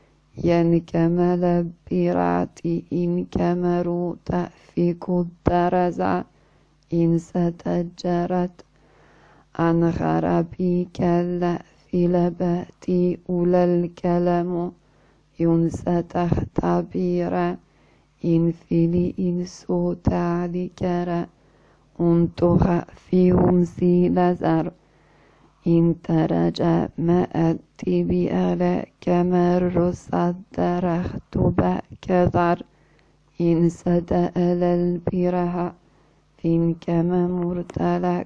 S1: ينكما لبراتي إنكما روت في كدرزا إن ستجرت عن غربي كلا في لباتي أولى الكلام ينسى تختبيرا إن فيلي إن صوت عليكرا أنتها فيهم سيلزر إن ترجع ما أتي بألا كمر صدرخت بكذر إن سدأل البرها فين كما مرتلك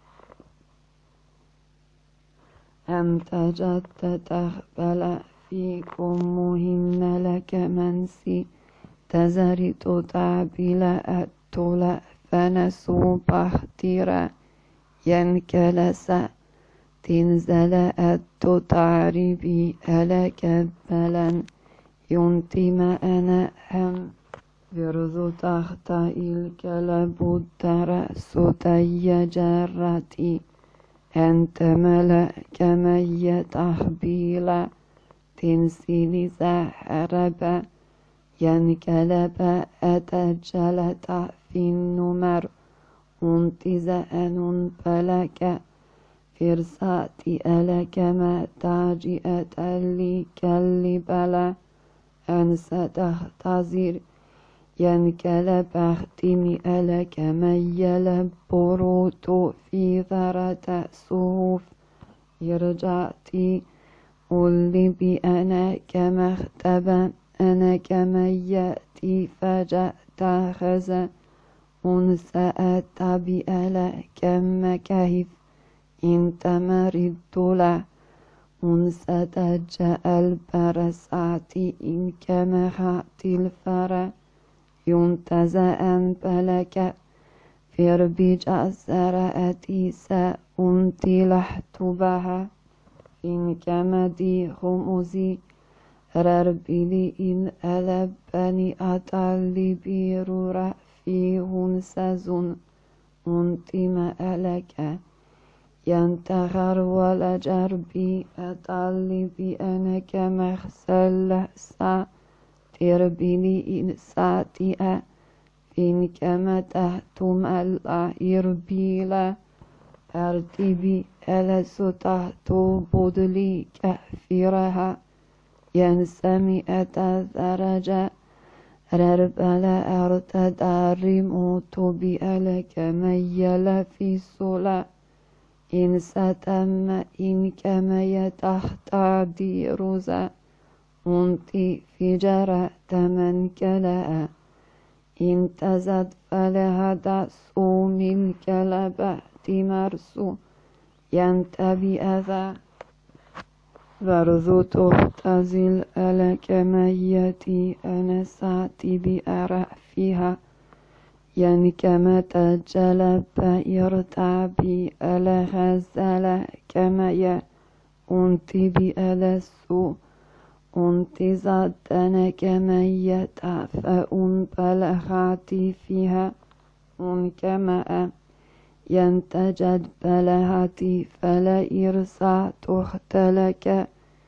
S1: أنت جدت تقبل فيكم مهن لك منسي تزرت تعبل أتلا فنسوا بختيرا ينكلس تنزل التعربي ألك بلا ينتم أنا هم برذ تحت الكلب الدرس تي جرتي أنت ملك مي تحبيلا تنسيني زحربا ينكلب أتجلت في النمر انتزأن فلك فرساتي ألك ما تاجئت لي كالبلا أنسى تختزر ينكلب أختمي ألك ميل بروت في ذرة صوف يرجعتي قل بأنا كما اختبى أنا كما يأتي فجأت خزا أنسى بألا كما كهف إن تمرد له أنسى تجأ البرسات إن كما خات الفرا ينتزأ بلك فربي جأسر أتيسا أنتي لحت بها إن كما دي خمزي رربلي إن ألبني أتالي بيرورا فيهن سزن أنتي ما ألك ينتغر ولا جربي أتالي بأنا كما خسل سا تربيني إن ساتئ فين كما تهتم الإربيلا أرتبي ألس تحت بدلي كأفرها ينسمي أتذرج رربل أرتدى موت بألك ميل في الصلاة إن ستم إن كما يتحت ديروزا أنتي في جرى تمن كلا إن تزد فلهذا سوم الكلبة تمرسو ينتبي أذى برذو تختزل ألك ميتي أنا ساتي بأرأفها ينكما تجلب يرتعبي ألغزل كما أنتي بألسو أنتي زدنا كما يتعفأ بلغاتي فيها كما ينتجد بلهاتي فلا إرسى تختلك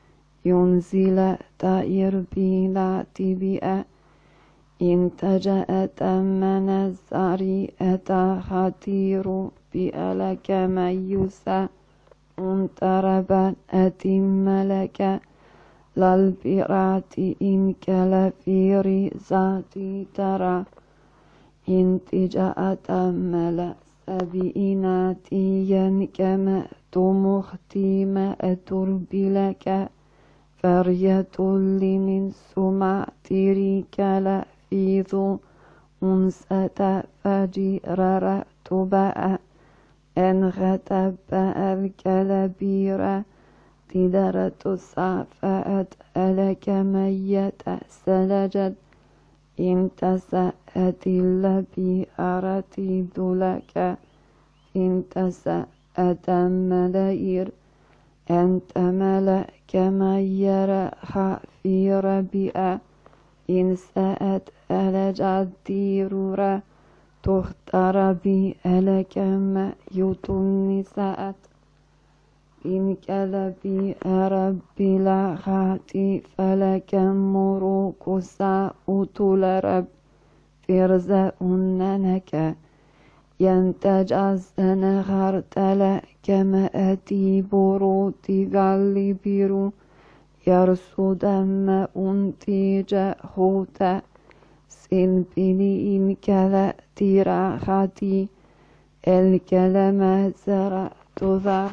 S1: ينزل تائر بلاتي بأ إن تجأت من الزاري أتا خطير بألك ميسا انتربت أتم لك للبرات إن كالفير ذاتي ترى إن تجأت ملا سبيناتي ينكما تمختي ما أتربلك فرية لمن سمع تريك لفيذ أنسة فجرر تبأ أن غتب الكلبيرة تدرة صافأت ألك ميت سلجت إن تسأت اللبي أرتي دلك إن تسأت ملاير أنت ملك مير في ربيع إن سأت ألجت ديرورا تختار بي ألك ما يتني سأت إن كلبي ربي لغاتي فلك مروك ساؤت لرب فرزا أننك ينتج أزن غرتل كما أتي بروتي غالي بيرو يرسو دم أنتيج خوتا سنبني إن كلا تراغتي الكلمة زرعت ذا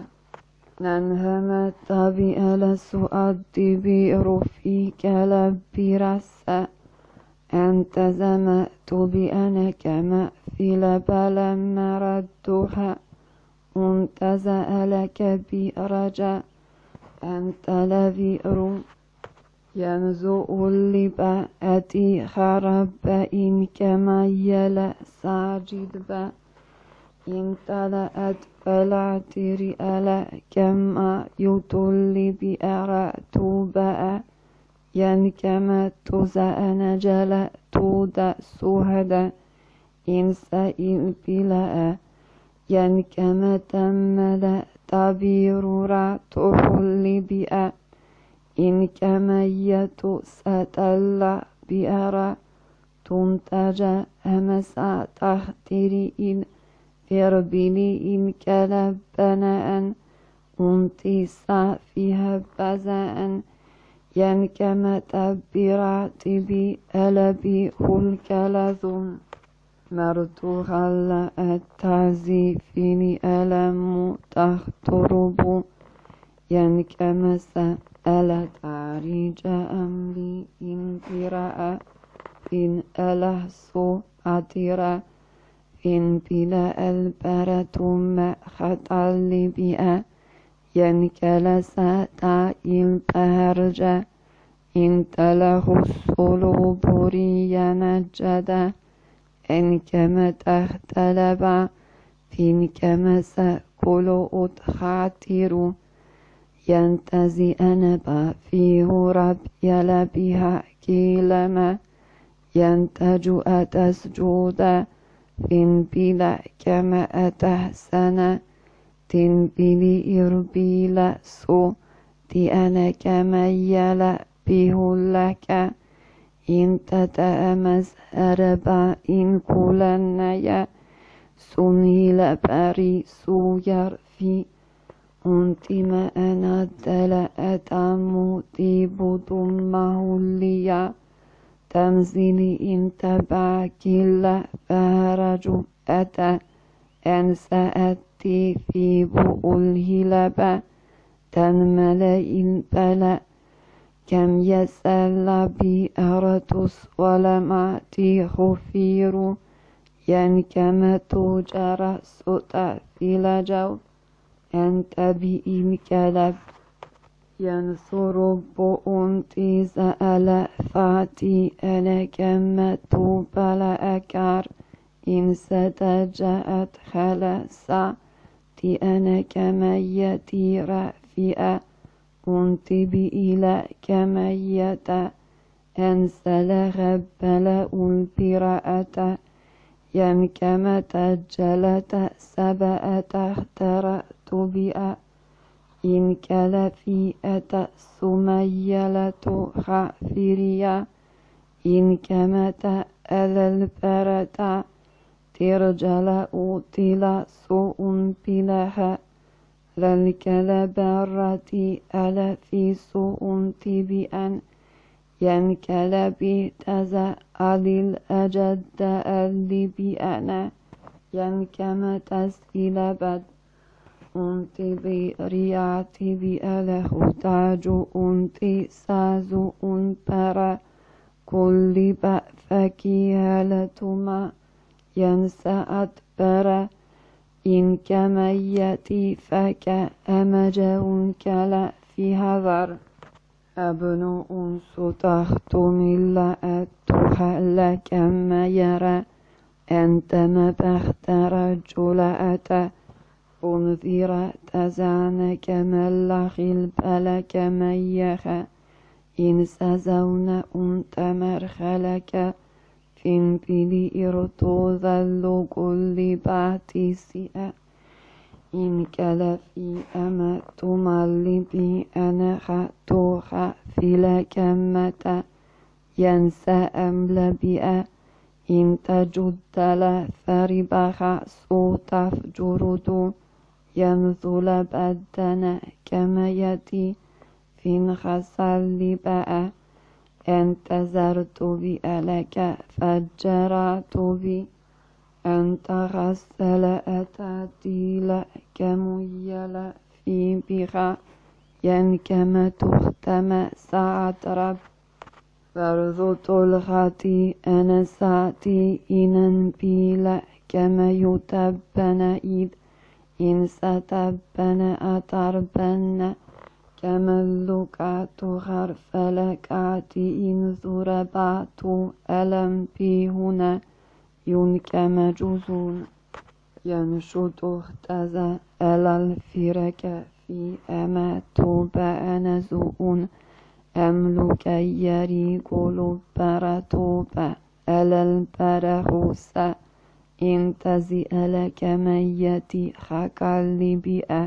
S1: ننهم طبيعة سؤدي بيرفي كلبي رسا أنت زمأت بأنا كما في لبلا مردها أنت زألك برجاء أنت لذئر ينزو اللباء خرب إن كما يلا ساجد با إن تلأت فلعتري ألا كما يطل بأرأت بأ ينكما تزأن جلا تودا سهدا إن سئل بلاء ينكما تملا تبيرورا تحل بأ إن كما يتسأل بأرى تنتج أمسا تختري إن فربني إن كلبنا أنتسا فيها بزاء ينكما تبرات بي ألبي الكلذون مرتوخا التعزيفين ألم تخترب ينكما سأل تعريج أمري إن براء إن ألهسو أترا إن بلا البرة ما خطل بيئة ينكل ساتا البهرجة إن تله الصلوب رينجدا إن كما تختلبا فإن كما سأكل أتخاتر ينتزي أنبا فيه رب يلبها كيلما ينتج أتسجودا إن بلا كما أتحسن تنبلي إربيلا سو تي أنا كما يلا به لك إن تتأمز أربا إن كلنا سنيل باري سو يرفي أنت ما أنا دل أتامو تيبو دمه ليا تمزيني إن تبع كلا فهرج أتى أن سأتي في بؤ الهلبة تنمل إن بلا كم يسأل بي أرتس ولمعتي خفير كما تجرى سؤتا في لجو أنت بإن كلب ينصر بؤنتي سأل فاتي أنا كما تبلا أكار إن ستجأت خلصا تي أنا كما يتير فئة أنت بإلى كما يتا أنسل غبل البراءة كما تجلت سبأت اخترأت بأ إن كلفيئة سميلة خافرية إن كما تأذى البرة ترجل أوتلا سوء بلها للكلبرة ألا في سوء تبئا ينكلبي تزأل الأجد اللي بأنا كما تسئل بد أنت بريعتي بأله تاج أنت سازو أنبرا كل بأفكي هالتما ينسى أدبرا إن كما يأتي فك أمجه كلا في هذر أبن أنس تخت من لا أتحل كما يرى أنت ما بخت رجل أتى أنذر تزعن كما اللخل بلا كما يخا إن سزون أنت مرخلك فين بلي إرتو ذل كل باتيسئة إن كلفي أما تملي بي أنا خطوخ في لكمة ينسى أمل بئة إن تجد لا فربخ صوت فجردو ينزل بدنا كما يتي فين خسل بأ انتظرت بألك فجرت بي أنت غسل أتاتي لك ميل في بخا كما تختم ساعة رب فرضت الخطي أنا ساتي إن بيلا كما يتبن إذ إن ستبن أتربن كما اللقعت خرفلكعت إن ذربعت ألم بي هنا كما جزون ينشد اختزى ألا الفرك في أما توبا نزؤون أملك يري قلوب برتوبا ألا البرغوسا انتزئ لك ميتي خكال بئة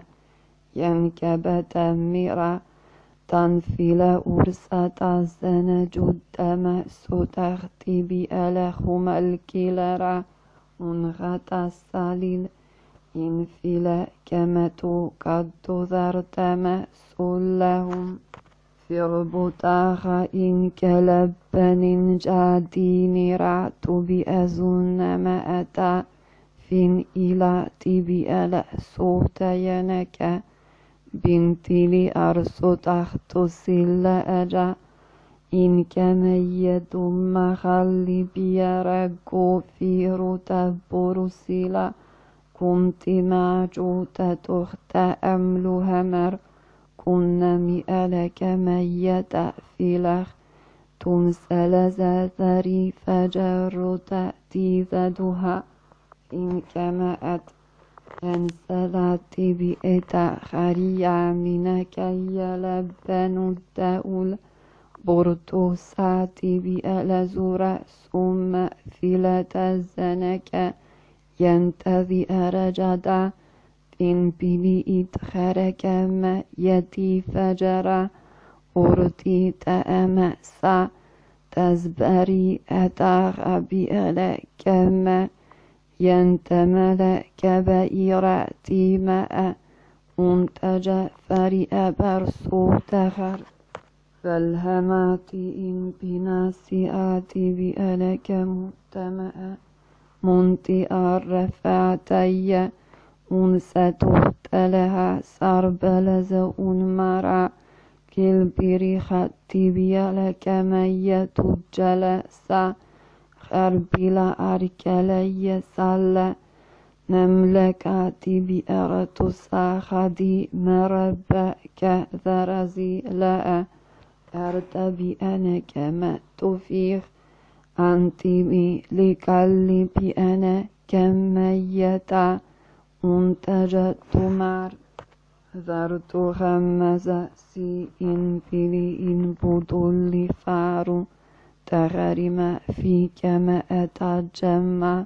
S1: ينكب تمرا تنفل أرسة زنجد مأسو تختي بألخم الكلرا أنغت السليل إنفل كمتو قد ذرت مأسو لهم في ربطاخ إن كلبن جادين رعت بأزن ما أتى فين إلى تبئ صوت ينك بنتي لأرسو تحت سل أجا إن كان يدم خلي بيرقو في رتب سلا كنت معجوتة تخت أمل همر كنا مئلك ميت فلخ تنسل زاثري فجر تأتي ذدها إن كما أنسلت بئتا خريع منك يلبن الداول برتو ساتي بألزور ثم فلة الزنك ينتذي رجدا إن بلي إدخرك ما يتي فجرا أرتي تأمسا تزبري أتاغ بألك ما ينتمل كبائراتي ماء أنتج فريء برسو تخر فالهمات إن بناسئات بألك متمأ منطئ رفعتي أنسة تختلها سربلز أنمرا كالبري خطي بيلك ميت الجلسة خربلا أركلي سلا نملكاتي بأرت ساخدي مربك ذرزي لا أرتبي أنا كما تفيخ أنتمي لقلبي أنا كميتا انتجت مار ذرت خمز سي إن فيلي إن بدل فارو تغرم في كما أتجمع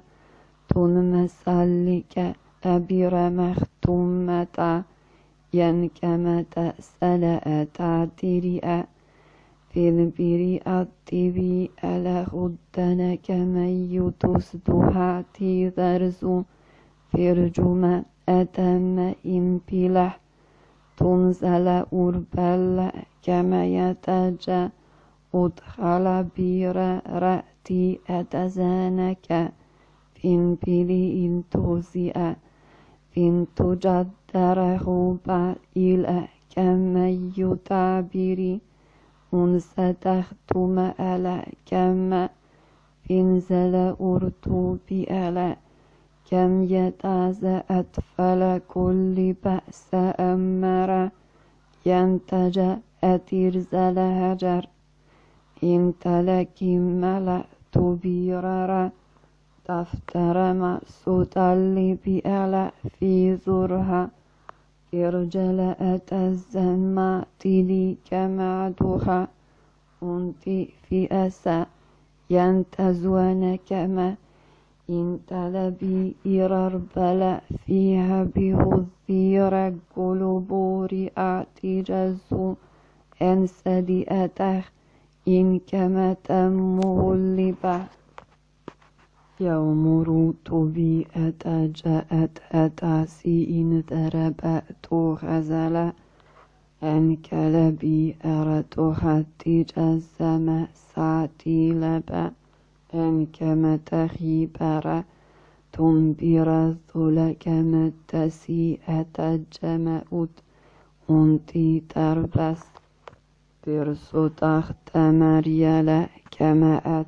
S1: تنمسلك أبير مختومة ينكمة سلا تعترئ في البري الطبي ألا خدنك من تصدحاتي ذرزو فرجما أتم إنبلح تنزل أربل كما يتجا أدخل بير رأتي أتزانك فين بلي إن توزئ فين تجدر خوبا إلى كما يتعبري أنسى تختم ألا كما فينزل أرتو بألا كم يتعزى أطفال كل بأس أمرا ينتج أترزل هجر إنت لك ملأت بيرارا تفتر مقصود اللي بألا في زرها إرجل أتزن ما تلي كمعدها أنت في أسا ينتزون كما إنت لبي إربلا فيها بهذير القلوبور أعتجزو أنسدي أتخ إن كما تمه اللبا يوم روت بي أتجأت أتاسي إن ذربأت غزلا أن كلبي أردت حتى جزم ساعتي لبا أن كما تخيبر تنبر الذل كما تسي أتجمأت أنتي تربس ترسو تخت مريلا كما أت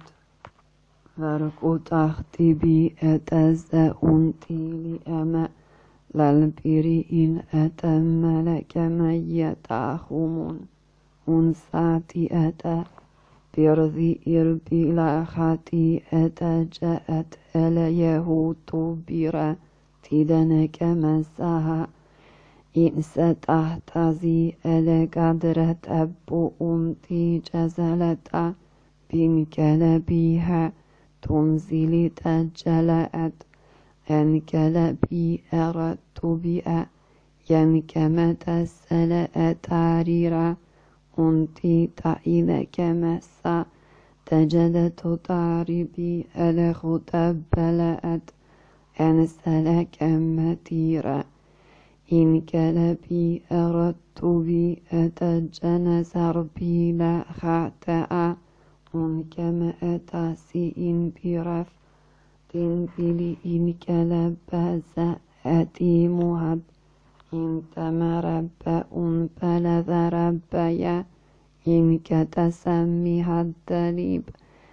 S1: فرق تختي بي أتزا أنتي لأما للبري إن أتم لك ميتاخمون أنساتي أتا برذي إربي لاخاتي أتجأت أليه تبيرا تدنك مساها إن ستحتزي ألقدرة أبو أنتي جزلتا بن كلبيها تنزل تجلأت أن كلبي أردت بها ينكما تسلأ تعريرا أنتي تعيد كمسا تجدت تعربي ألخ تبلأت أن سلك متيرا إن كلبي أردت بي أتجن سربي لا خاطئا أن كما أتاسي إن برف تنبلي إن كلب أتي مهب إن تمرب أن بلذ ربيا إن كتسمي الدليب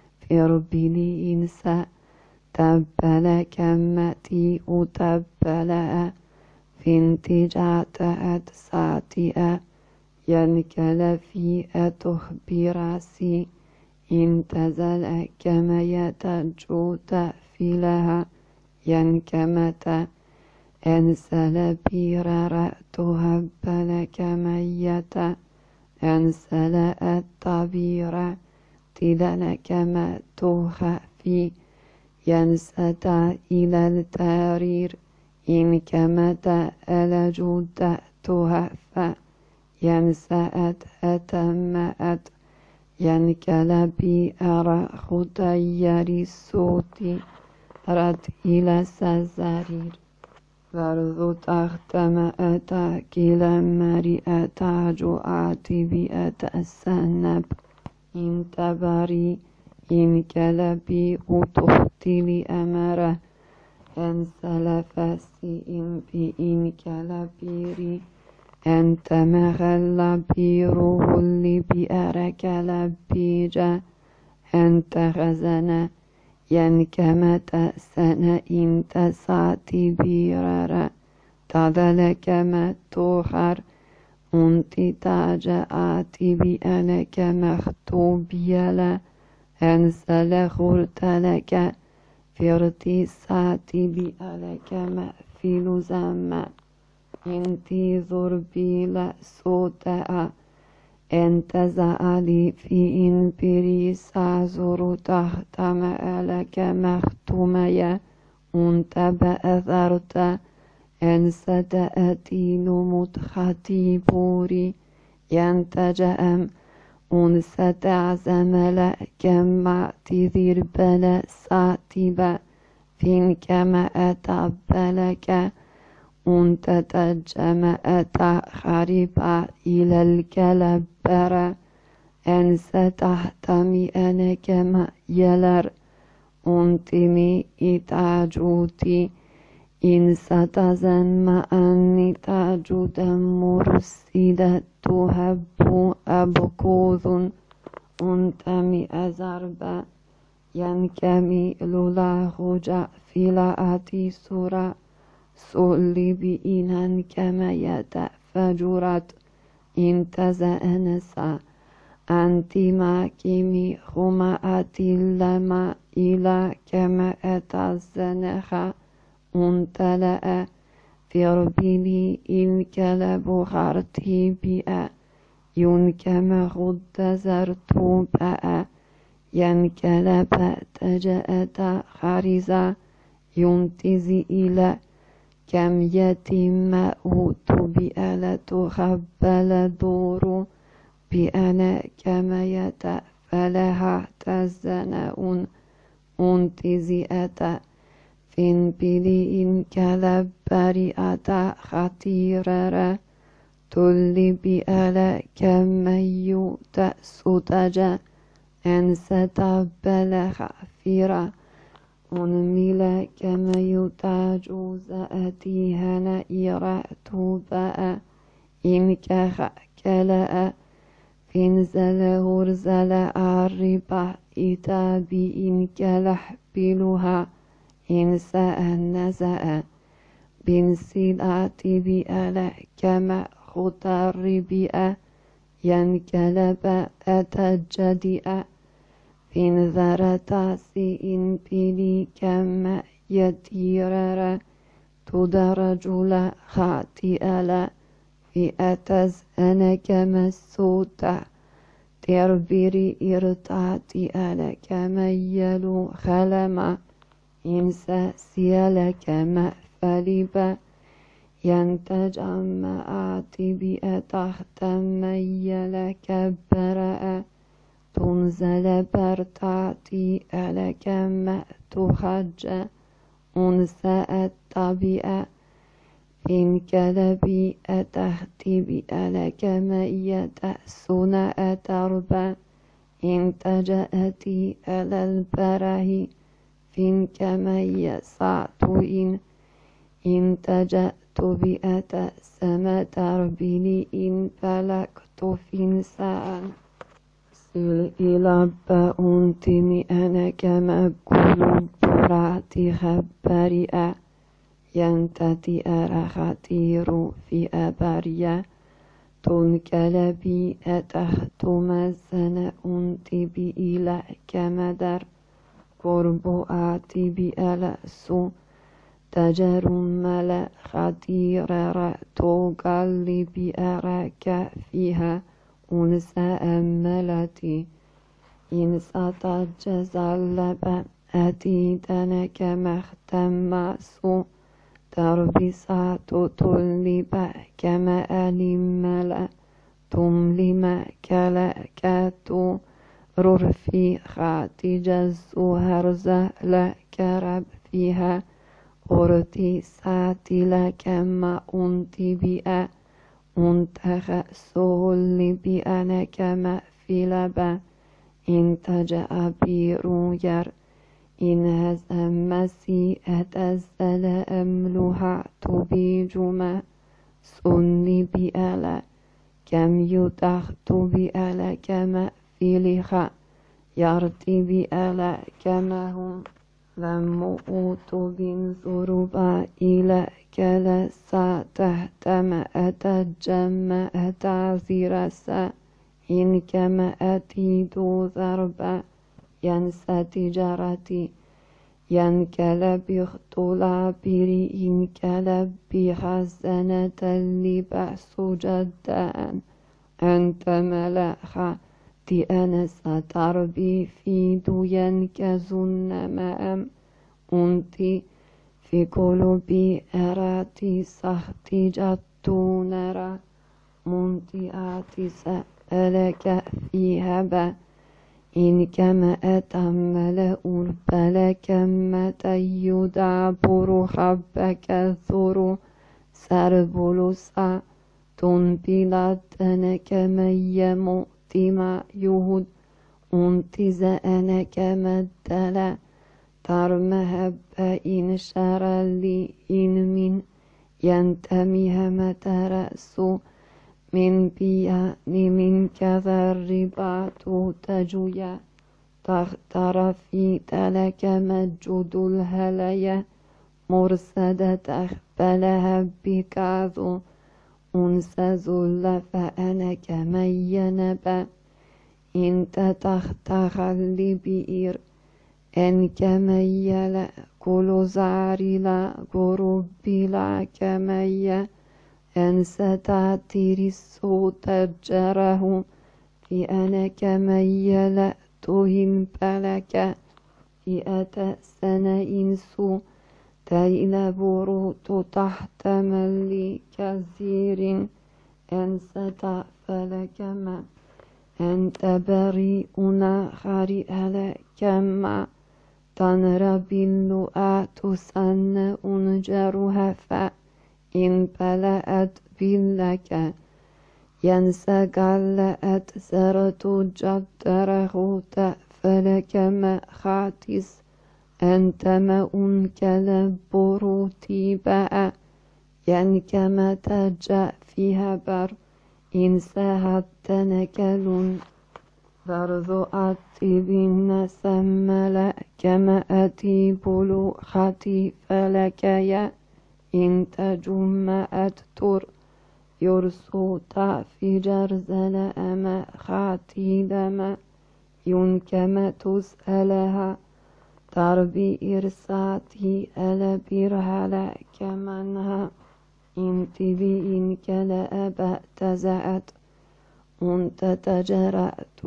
S1: فربلي إنسا تبل كمتي أتبلأ في انتجات أتساتئ ينكل في أتخبراسي إن تزل كما يتجو تأفلها ينكمت أنسل بيررأتها بلك ميتا أنسل الطبيرة تدلك ما تخفي ينستا إلى التارير إن كمت ألجود تهفى ينسأت أتمأت ينكل بأرخ تيار الصوت رد إلى السزارير Vardu tahtama ata kilemari ata juati bi ata sanab intabari in kalabi utuhtili amara en salafasi in bi in kalabiri أنت مغل بيروه اللي بأرك لبيجا أنت غزنا ينكمت سنة إنت ساتي بيرارا تذلك ما توخر أنت تاجا آتي بأنك مختوب يلا أنسل خرت لك فرتي ساتي بألك مأفل زمان انتي ضربي لا صوتا انت زعلي في انبري سازر تحت مالك مختوميا انت بأثرت ان ستأتين متختي بوري ينتجأم ان ستعزم لكم معتذر بلا ساتبا فين كما أتبلك أنت تجمعت خريبا إلى الكلبرة أن ستحتمي أنا كما يلر أنتمي إتاجوتي إن ستزن أني تاجود مرسلة تهب أبكوذ أنتمي أزربا ينكمي لولا خجا فلاتي سورة سؤلي بإنان كما يتفجرت انتزأنسا أنت ما كمي خمأتي لما إلى كما أتزنخا انتلأ فربيني إن كلب خرتي بأ ينكما خد زرتو بأ ينكلب تجأت خارزا ينتزي إلى كم يتم أوت بألا تخبل دور بأنا كما يتفلها تزنأ انتزئة فين بلي إن كلب بريئة خطيرة تلي بألا كما يتأسدج أن ستبل خفيرة أنمل كما يتاجوز أتيها نئرأت بأ إن كلاء فنزل هرزل الربا إتابي إن كلحبلها إن سأنزأ بنسلات بألا كما خطر بأ ينكلب أتجدئ فين ذرتاسي إن بلي كما يتيرر تدرج لا خاتئ لا في أتز أنا كما السوتا تربري إرتاتي ألا كما يلو خلما إنسا سيالا كما فلبا ينتج أما آتي بأتخت ميلا كبرأ تنزل برتاتي ألا كما تخج أنسى الطبيعة إن كلبي أتختي بألا كما يتأسون أتربى إن تجأتي ألا البره فين كما يسعت إن تجأت بأتأسم تربيني إن فلكت فين سأل إلى بأنتمي أنا كما قلوب براتي خبرئ ينتتي أرخطير في أبريا تنكلبي أتخت مزن أنتبي إلى كمدر قرب آتي بألأسو تجر ملا خطير رأتو قلبي أراك فيها أنسى أملتي إن ستجزلب أتيتنا كما اختم سوء تربسات تلب كما ألملا تملم كلاكات ررفي خاتج الزهرز لا كرب فيها خورتي ساتي لكما أنتي بيئة أنتخ سولي بيئة كما في لبا إن تجأ بيروير إن هزمسي أتزل أملها تبيجما سني بيئة كم يتخت بيئة كما في لخا يرتي بيئة كما هم لم أوتوا بن ذربا إلى كلسا تهتم أتجمع تعذيرسا إن كما أتيدو ذربا ينسى تجارتي ينكلب يختلا بري إنكلب بخزنة لبأس جدان أنت ملأخا أنا ستربي في دوين كزنما أنتي في قلوبي أراتي سختي جتونرا منتي آتي سألك في هبا إن كما أتمل أربل كما تيدابر خبك ثرو سربلسا تنبلتن كما يمؤتما يهود أنتز أنا كما الدلا ترمهب إن شر لي إن من ينتميها مترأسو من بيان من كذربات تجويا تختر في تلك مجد الهلية مرسدة تخبلها بكاذو أنس زل فأنا كمن ينبا إن تختخل بئر أن كمن يلا كل زعر لا قرب لا كمن أن ستعتري الصوت جره في أنا كمن يلا تهن بلك في أتأسن إنسو تيل بروت تحت ملي كثير أن ستعفل كما أنت بريئنا خريئة كما تنرب اللؤات سن أنجرها فإن بلأت بلك ينسى قلأت سرت جدره تأفل كما خاتس أنت ما أنكل بروتي بقى ينكما تجأ فيها بر إن سهت نكل برضو أتي بالنسمل كما أتي بلو خطي فلك يا إن تجم أتر يرسو في جرزل أما خاتي دما ينكما تسألها تربي إرساتي ألا برهلا كمنها انتبي إنك لأبا تزعت أنت تجرأت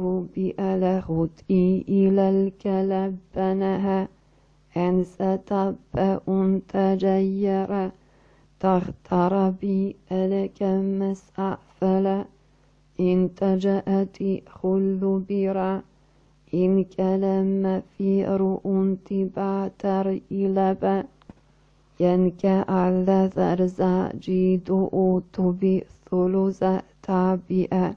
S1: بألغتي إلى الكلب بنها أن ستب أنت جيرا تختر بي ألك مسأفلا إن تجأتي خل برا إن كلم في رؤنت بعتر إلبا ينك على ذرزا جيد أوتبي ثلث تابئة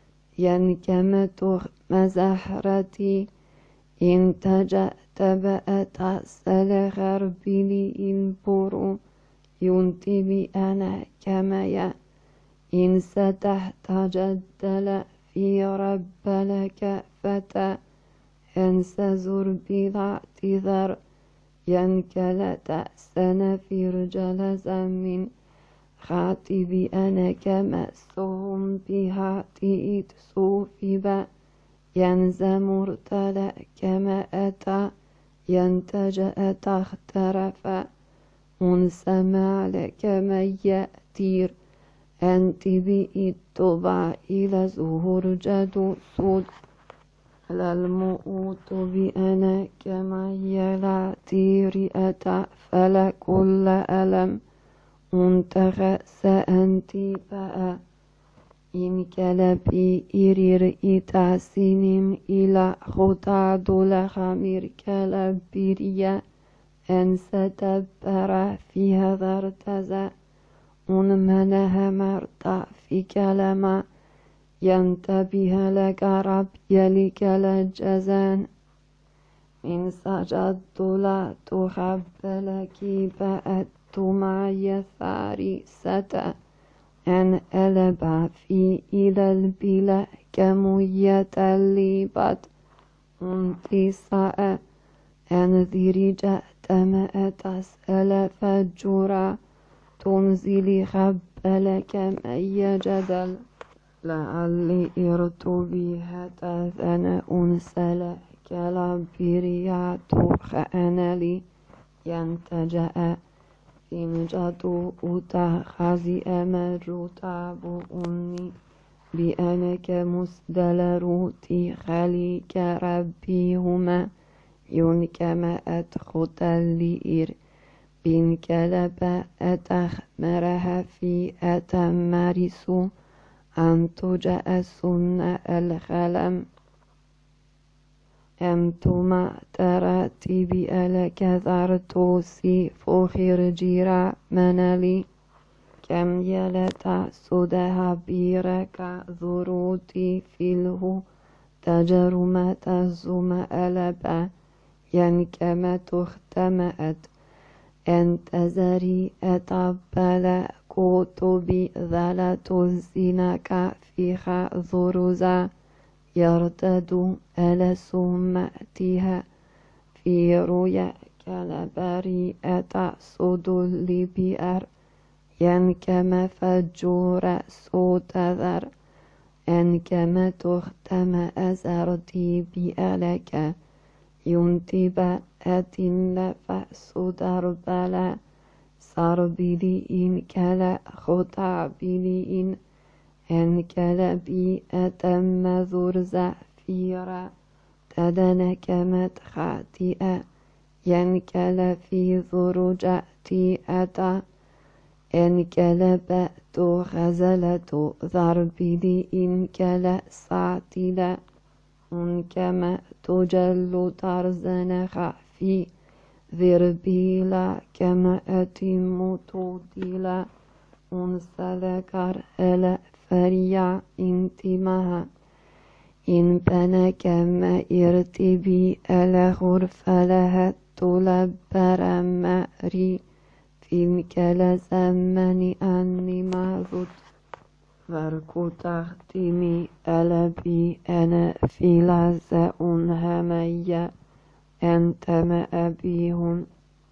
S1: ينكمت مزحرتي إن تجأت بأت أسل غربلي إن برو ينتبي أنا كمايا إن ستحت جدل في رب لك فتى أنس زر بلا اعتذر ينكل تأسن في رجل زمن خاتبي أنا كمسهم بها تئت صوفبا ينزى مرتلى كما أتى ينتجأ تخترفا أنسمع لك من يأتير أنت بإتبع إلى زهور جدو صد للمؤوت بأنا كما يلا تيري أتى فلكل ألم أنتخ سأنتي بأ إن كلبي إرير إتاسين إلى خطاد لخمير كلبيريا en ستبر فيها ذرتزا منها مرتا في كلمة ينتبه لك رب يلك لجزان من سجدت لا تخبلك بأت معي ثاري ستا أن ألبى في إلى البلا كمية الليبات انتصاء أنذري جأت ما تسأل فجرا تنزلي خبلك مي جدل لعلي ارتبيها تذن أنسل كالبريات خأنلي ينتجأ إنجاتو أتخذي أمر تابعني بأنك مسدل روتي خليك ربيهما ينكما أتخط اللئير بن كلب أتخمرها في أتمارسو أن تجأ السنة الخلم أمتما تراتبي ألك ذرتوسي فخر جيرا منالي كم يلتا سدها بيرك ذروتي فيله تجرمة الزم ألبا ينكما تختمأت انتظري أتبال كتبي ذلت الزنك فيها ذرزا يرتد ألسمتها في رؤيا كالبريئة صد لبئر ينكم فجور صوت ذر أنكم تختم أزرتي بألك ينتبأ أتنفس دربلا صربلئن كلا خطابلئن أن كلبي أتم ذر زفيرا تدنك متخاتئا ينكل في ذرجتي أتا أن كلبأت غزلة ضربي إن كلا ساتلا كما تجل طرزن خفي ذربيلا كما أتم توديلا أنسذكر ألا فريا انتمها إن بنا كما ارتبي ألا غرف لها تلبر مأري في كلا زمن أني ماذت فركو تختمي ألا بي أنا في لزأ همية أنت ما أبيهن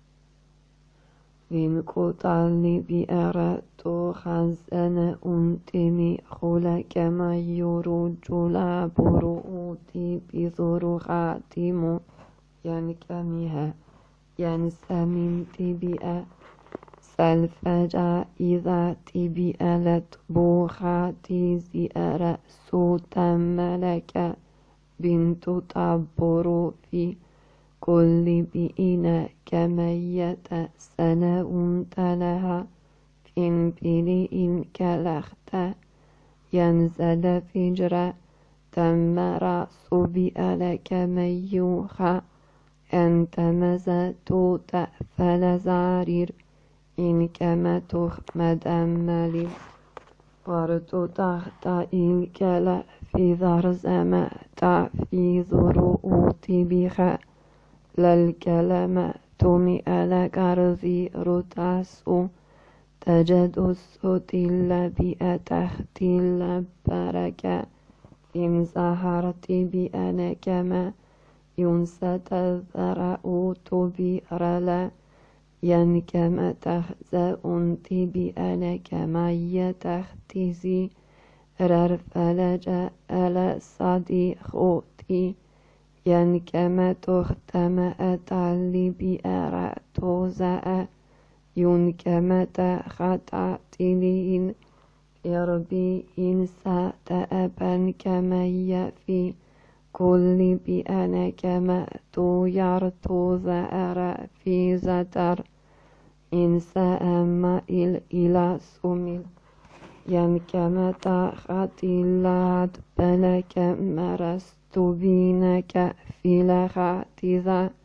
S1: من قطعني بأردت خزن أنتمي خلك ما يرج لابرؤوتي بذر خاتم ينكمها ينسمن تبئة سلفجا إذا تبئلت بوخاتي زئر سوت ملك بنت تبر في كل بئنا كمية سنة تلها إن بلئن كلخت ينزل فجر تم رأس بئلك ميوخا أنت مزت تأفل زارير إن كما تخمد أمالي ورد تحت الكلا في ذرزما في ذرؤوت بخا للكلمة تمئ لكرذي رتاسو تجد الصوت اللبئة تحت البركة إن زهرت بأنا كما ينسى تذرؤوت بئرلا ينكما تخزأ بأنا كما يتختزي ررفلج ألا صديقوتي ينكما تختم أتعلي بأراتوزا ينكما تختعتلين يربي إنسا تأبا كما يفي كل بأنا كما تو يرتوزا في زتر إنسا أما إلى سميل ينكما تختلات بلك مرست بينك في لخاتذا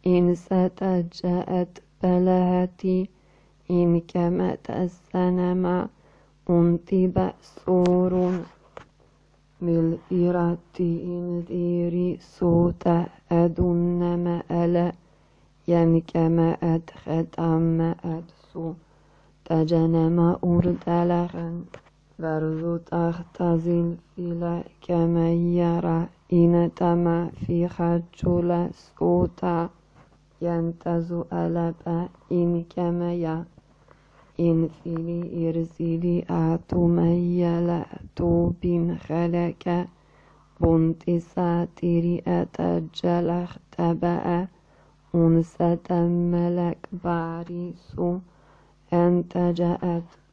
S1: إن ستجأت بلهتي إن كمت السنما أنتب سور بالإراتي إن ديري صوت أدن مألا ينكما أدخدام أدسو تجنما أردلغن برزو تختزل فيلا كما يرى إن تما في خجل صوتا ينتزو ألبا إن كما يا إن فيلي إرسلي آتو ميلا تو بن خلك بنت ساتري أتجلخ تبأ أنسة ملك باريسو أنت جاءت